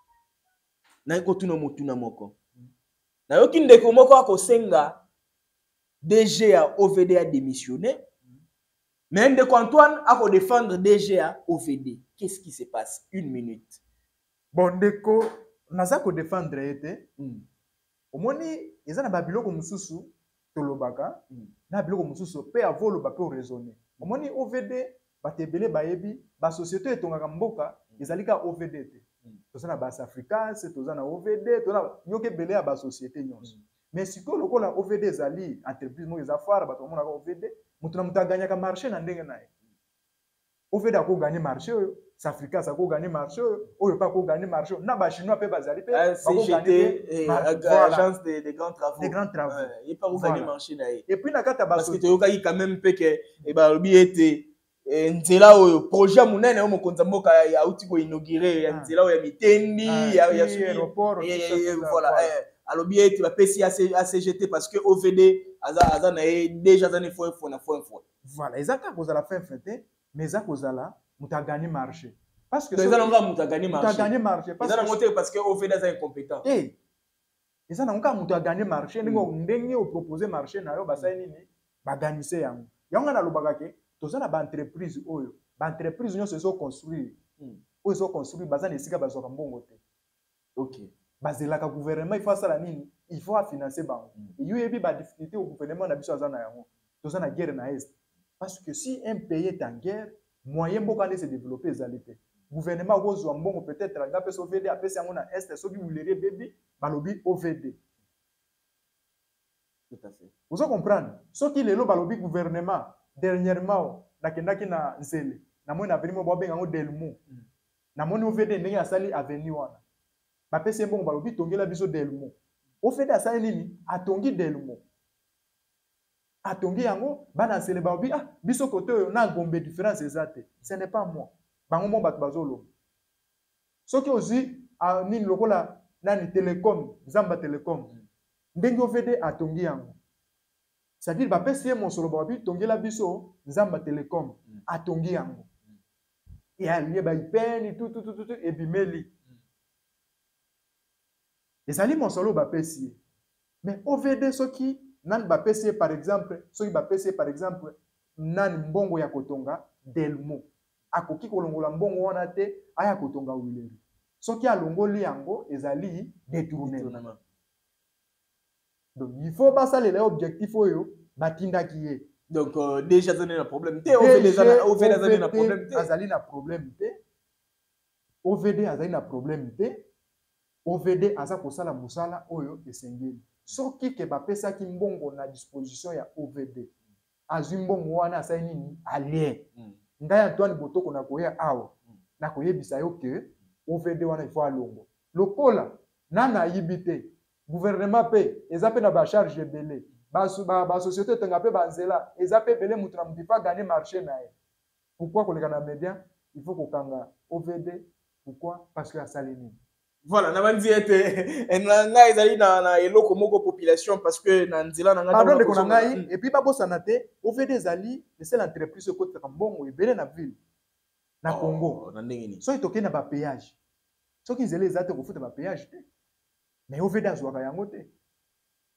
na ko tuna motuna moko na yoki ndeko moko akosenga D G a O V D a démissionné mais ndeko Antoine a ko défendre D G a O V D qu'est-ce qui se passe une minute bon ndeko naza ko défendre ete mm. Omoni eza na babiloko mususu tolobaka mm. Na biloko mususu pe avolo ba pe raisonner omoni O V D batebele bayebi ba société etongaka mboka mm. Ezalika O V D te mm. Tozana ba Africa c'est tozana O V D tozana nyoke belé ya ba société nyonso mm. Mais siko lokola O V D ezali entreprise mo eza fara bato mona ka O V D mutuna mutaganya ka marché na ndenge naye O V D ako gagner marché oyo Africa ça ko gagner marché oyo pas ko gagner marché na ba chinois pe bazali pe ba ko gagner agence de de grands travaux des grands travaux et pas ko gagner marché na et puis na kata ba parce que to yoka quand même pe que e ba lobi ete nzela oyo projet munene o mokonza mboka ya uti ko inaugurer ya nzela oyo ya mitendi ya ya aéroport voilà alobi ete ba P C A C G T parce que O V D aza aza na déjà za ne fo fo na fo fo voilà ezaka ko za la fin fête mais za ko za la muta gagner marché parce que ça n'a pas muta gagner marché muta gagner marché parce que monter parce que O V D est incompétent eh ça n'a pas muta gagner marché ndingo ndenge o proposer marché na yo basai nini ba gagner yango yango na lobaka ke tozana ba entreprise oyo ba entreprise nyonso so construire oyo so construire bazana esika bazoka mbongo te OK bazelaka gouvernement il faut ça la nini il faut financer bango yo yebi ba difficulté au gouvernement na biso azana yango tozana guerre na est parce que si un pays est en guerre moyen mboka se développer ezalité gouvernement kozwa mbongo peut-être nga pe O V D apesi yango na est soki mulerie bebi balobi O V D tout à fait vous comprendre soki lelo balobi gouvernement dernièrement nakendaki na nzele na moni avenue mo babenga ngo Delmo na moni O V D ndenge asali avenue wana bapesi mbongo balobi tongela biso Delmo O V D asali nini atongi Delmo atongi yango bana nzele balobi ah biso kote oyo na Gombe différence ezate ce n'est pas moi bango mo bato bazolo soki ozi nini lokola nani Telecom Zamba Telecom ndenge O V D atongi yango c'est-à-dire bapesi mosolo balobi tongela biso Zamba Telecom atongi yango et alie ba ipeni tout tout tout tout et bimeli ezali mosolo bapesi mais O V D soki nan bapesi par exemple soki bapesi par exemple nan mbongo ya kotonga Delmo akoki kolongola mbongo wana te aya kotonga wileri soki alongoli yango ezali détournement donc il faut basalela objectif oyo batindaki ye donc euh, déjà ça n'a problème te O V D O V D ça n'a problème te azali na problème te O V D azali na problème te O V D aza kosala musala oyo esengeli soki ke bapesaki mbongo na disposition ya O V D azwi mbongo wana asali nini alien ngai Antoine Botoko na koya awa na koyebisa yo ke O V D wana il faut alongo lokola nana yibite gouvernement pe eza pe na ba charge belé ba ba société tenga pe banzela eza pe belé mutu na mutu pa gagner marché na ye pourquoi koleka na média il faut kokanga O V D pourquoi parce que asali nini voilà na bandi ete nga ezali na na eloko moko population parce que na nzela na nga pardon de konangai et puis babosana te O V D ezali c'est seule entreprise ko tsaka mbongo ebele na ville na Congo na ndenge ni so itoke na ba péage soki nzela ezate ko futa ba péage te mais O V D azwaka yango te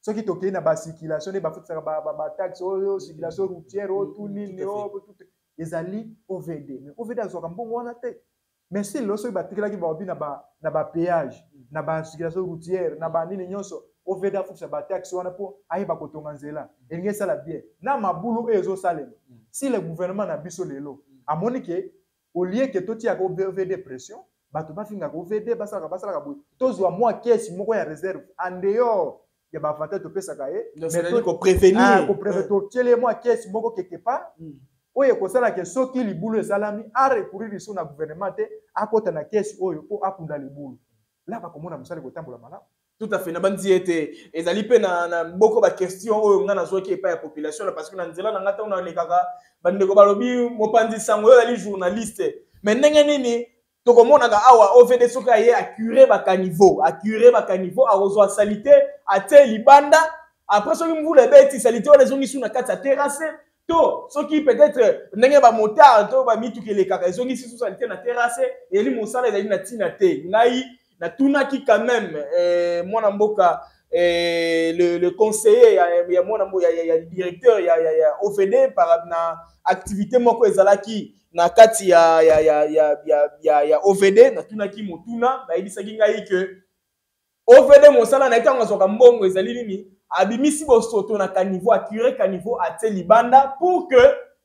Ce qui toqué na ba circulation, ba faut ça ba ba taxe, oh circulation routière, oh tout nini, oh tout. Les alliés O V D, mais O V D azoka mbongo wana te. Mais si lorsque ba tikela ki ba obi na ba na ba péage, na ba circulation routière, na ba nini nyonso, O V D faut ça ba taxe wana po ayi ba kotonga nzela. Elingi sala bien. Na mabulu ezo salema. Si le gouvernement na biso lelo, amoni ke au lieu que toti ya O V D pression, bato ba finga O V D basala basala ka boy. Tozwa moi caisse moko ya réserve en dehors ya ba avantage to pesa ka e. Mais c'est ko prévenir. Ah, ko prévenir to tiele moi caisse moko quelque part. Oye kosala ke soki libulu esalami a recourir sur na gouvernement te akota na caisse oyo po akunda libulu. Là ba komona musala kotambola malamu. Tout à fait. Na bandi ete ezali pe na na boko ba question oyo nga na zoki epa ya population parce que na nzela na ngata ona lekaka bandeko balobi mopanzi sango oyo ali journaliste. Mais ndenge nini to komona ka awa O V D soka ye accuré ba caniveau, accuré ba caniveau a rezo salité a te libanda après soki mvula beti salité ona zongi suna kati ya terrasse to soki peut-être ndenge ba motard to ba mituki lekaka zongi suna salité na terrasse et li mosala ezali na tina te ngai na tunaki quand même euh, mwana mboka euh, le, le conseiller il y a mwana mboka il y a le directeur il y a il y a O V D par na activité moko ezalaki na kati ya ya ya ya ya ya O V D na tunaki motuna ba yebisaki ngai que O V D mosala na etango soka mbongo ezali nini abimisi bosoto na caniveau accuré caniveau a te libanda pour que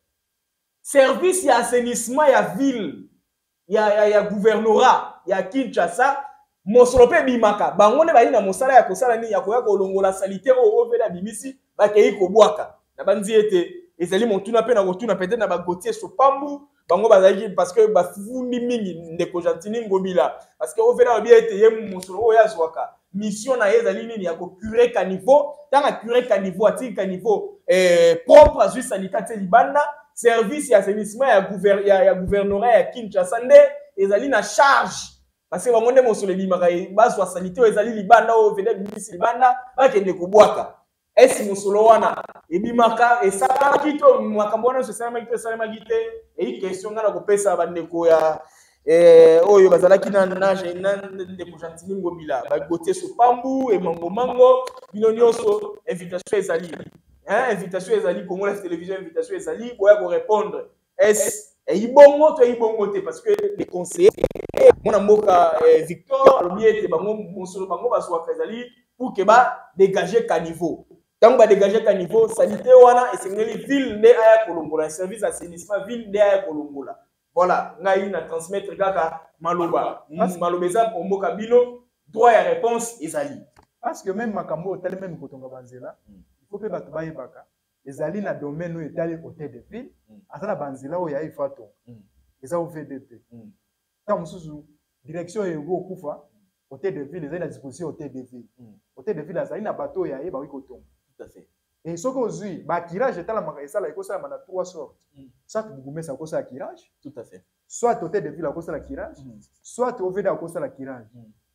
service ya assainissement ya ville ya ya ya gouvernorat ya Kinshasa mosolo pe bimaka bango ne bali na mosala ya kosala ni ya koya kolongola salité o O V D abimisi bakei kobwaka na banzi ete ezali montuna pe na kotuna peut-être na bagotier so pambu bango bazali parce que bafundi mingi ndeko Gentini Ngobila parce que O V D a bien été ye mosolo oya zwaka mission na ezali nini ya ko curer caniveau tanga curer caniveau ati caniveau eh propre à juste sanitaire libanda service ya assainissement ya gouvernement ya, ya gouvernorat ya Kinshasa nde ezali na charge parce que bango nde mosolo bimaka bazwa sanitaire ezali libanda O V D bimisi libanda bakende kobwaka esi mosolo wana ebimaka esalaki to makambo wana esalamaki to esalamaki te eyi question nga na kopesa bandeko ya eh, oyo bazalaki na nage na ndeko Gentini Ngobila bagotie so pambu emango mango bino nyonso invitation ezali hein invitation ezali Congo la télévision invitation ezali boya ko répondre est eyi bongo to eyi bongo te parce que les conseillers mona mboka eh, Victor alobiete bango mosolo bango bazwa ezali pour que ba dégager caniveau tant ba dégager caniveau sanité wana esengeli ville nde aya kolongola service assainissement ville nde aya kolongola voilà ngai na transmettre kaka maloba maloba za mboka bino droit ya réponse ezali parce que même makambo tali même kotonga banzela il faut pe bato bayebaka ezali na domaine oyo etali hôtel de ville ata na banzela oyo ya ifato eza O V D te tant mosusu direction ego kufa hôtel de ville ezali na disposition hôtel de ville hôtel de ville azali na bato oyo ya ba kotonga tout à fait et ce que zui ba tirage etala maka esala ekosala mana trois sortes soit bugumesa akosala tirage tout à fait soit hôtel de ville akosala tirage soit O V D akosala tirage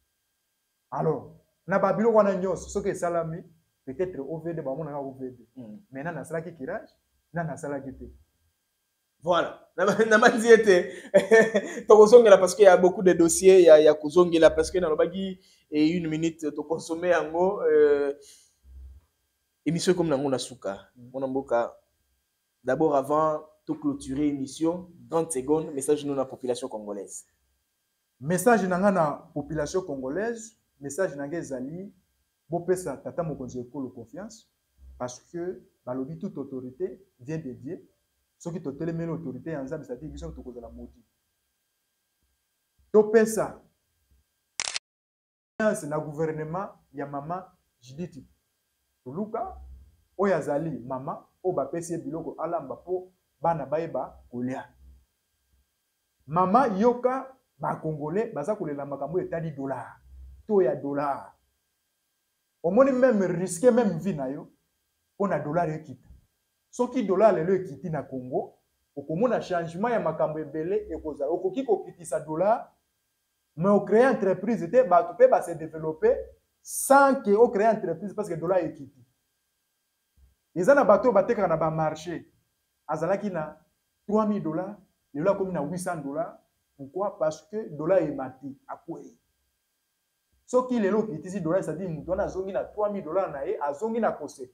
alors na babilo wana nyonso soki esalami peut-être O V D bamona O V D mais na nasalaki tirage na nasalaki te voilà na manzi ete tokosongela parce qu'il y a beaucoup de dossiers il y a il y a kozongela parce que na lobaki et une minute to consommer yango euh, émission comme nango na suka mona mboka d'abord avant de clôturer émission trente secondes message nous la population congolaise message nanga na population congolaise message nanga ezali bopesa tata mokonzi ekolo confiance parce que balobi toute autorité vient de Dieu soki totelemeli autorité ya nzambe c'est-à-dire biso tokozala modi topesa na gouvernement ya mama Judith Tuluka oyo azali mama o bapesi biloko alamba po bana bayeba kolia mama yoka ba congolais baza kolela makambo etali dollar to ya dollar omoni même risquer même vie na yo pona dollar ekita soki dollar lelo ekiti na Congo okomona changement ya makambo ebele ekozala okoki kokitisa dollar mais au créer entreprise te bato pe ba se développer sans que au créer entreprise parce que dollar ekiti ezana bato batekaka na ba marché azalaki na trois mille dollars lelo akomi na huit cents dollars pourquoi parce que dollar est mati akwei soki lelo okitisi dollar c'est-à-dire mutu wana azongi na trois mille dollars na ye azongi na koseka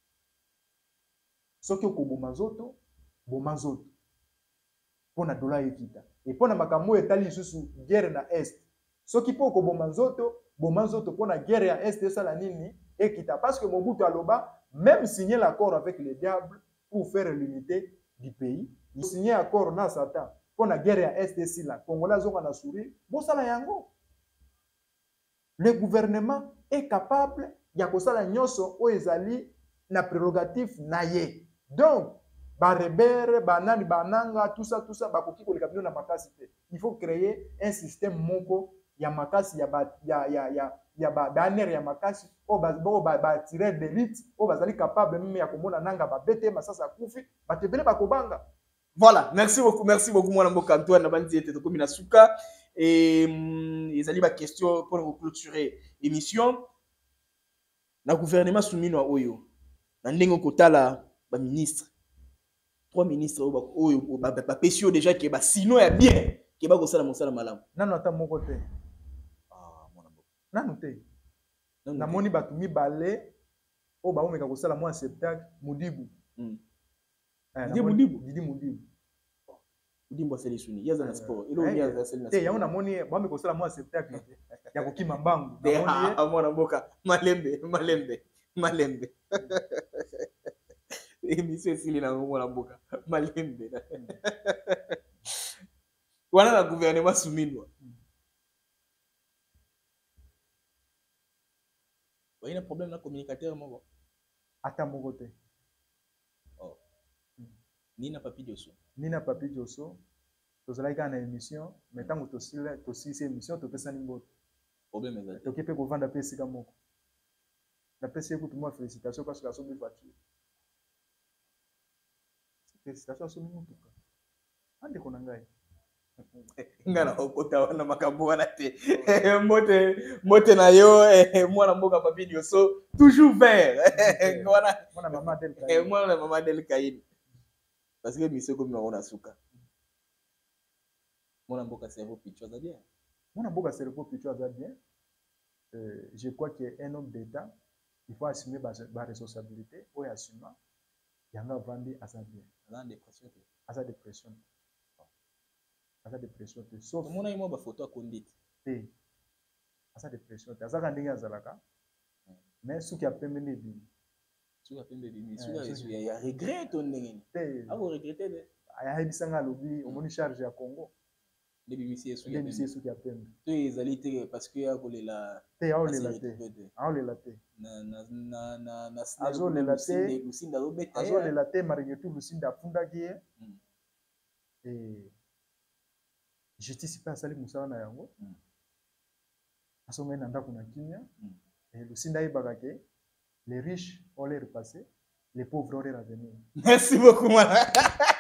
soki okoboma nzoto boma nzoto mpona dollar ekita e mpona makambo oyo etali lisusu guerre na est soki mpo okoboma nzoto boma nzoto mpona guerre ya est esala nini ekita parce que Mobutu aloba même signer l'accord avec le diable pour faire l'unité du pays il signer accord na Satan mpona guerre ya est esila Congolais azonga na sourire bosala yango. Le gouvernement est capable ya kosala nyonso oyo ezali na prérogative na ye. Donc, ba rebere, ba nani, ba nanga, tout ça, tout ça, ba koki koleka bino na makasi te. Il faut créer un système moko ya makasi ya ba ya ya ya ya ba banner ya makasi o ba ba ba tirer d'élite o bazali capable même ya komona nanga ba bete masasa kufi ba tebele ba kobanga. Voilà, merci beaucoup, merci beaucoup moi Mboka Antoine na bandi ete to na suka et ils allaient ba question pour clôturer émission. Na gouvernement soumino oyo na ndenge kotala ba ministre trois ministres oyo ba ba pesio déjà que ba sino ya bien que ba kosala mosala malamu nano ata moko te ah mona Mboka nano te na moni batu mibale o ba omeka kosala mo spectacle Mudibu Didi Mudibu Didi Mudibu Mudibu c'est les suni yaza na sport ilo yaza c'est na te ya ona moni ba omeka kosala mo spectacle ya kokima mbangu na moni ah mona Mboka malembe malembe malembe émission sili na mona Mboka malembe wana na gouvernement souminwa il y a un problème na communicateur moko ata moko te oh ni na papi Diosso ni na papi Diosso tozalaki kaka na émission mais ntango tosila tosisi émission topesani mbote problème ezali toki mpe kovanda mpe esika moko napesi ye kutu mwa félicitation parce que asomi voiture félicitation asomi motuka andeko na ngai nga na okota wana makambo wana te mbote mbote na yo mwana mboka papi Diosso toujours vert wana mwana mama del Kaini mwana mama del Kaini parce que mission comme on a suka mwana mboka cerveau picho za bien mwana mboka cerveau picho za bien euh, je crois que un homme d'état il faut assumer ba responsabilité ou assumer yanga vandi asa bien la dépression asa dépression asa dépression te sauf mona imo ba photo akondite te asa dépression te asa ndenge azalaka mais suki apembe ne bi suki apembe bi suki ya ya regret to ndenge te ako regretter de aya hebisanga lobi omoni charge ya Congo ne bi misi suki apembe misi suki apembe to ezali te parce que ya kolela te ya olela te aolela te na na na na na azolela te lusinda lobeta azolela te maringetu lusinda afundaki ye et justice pe asali mosala na yango asongai na ndako na kimia et lusinda ayebaka ke les riches ont leur passé les pauvres ont leur avenir. Merci beaucoup.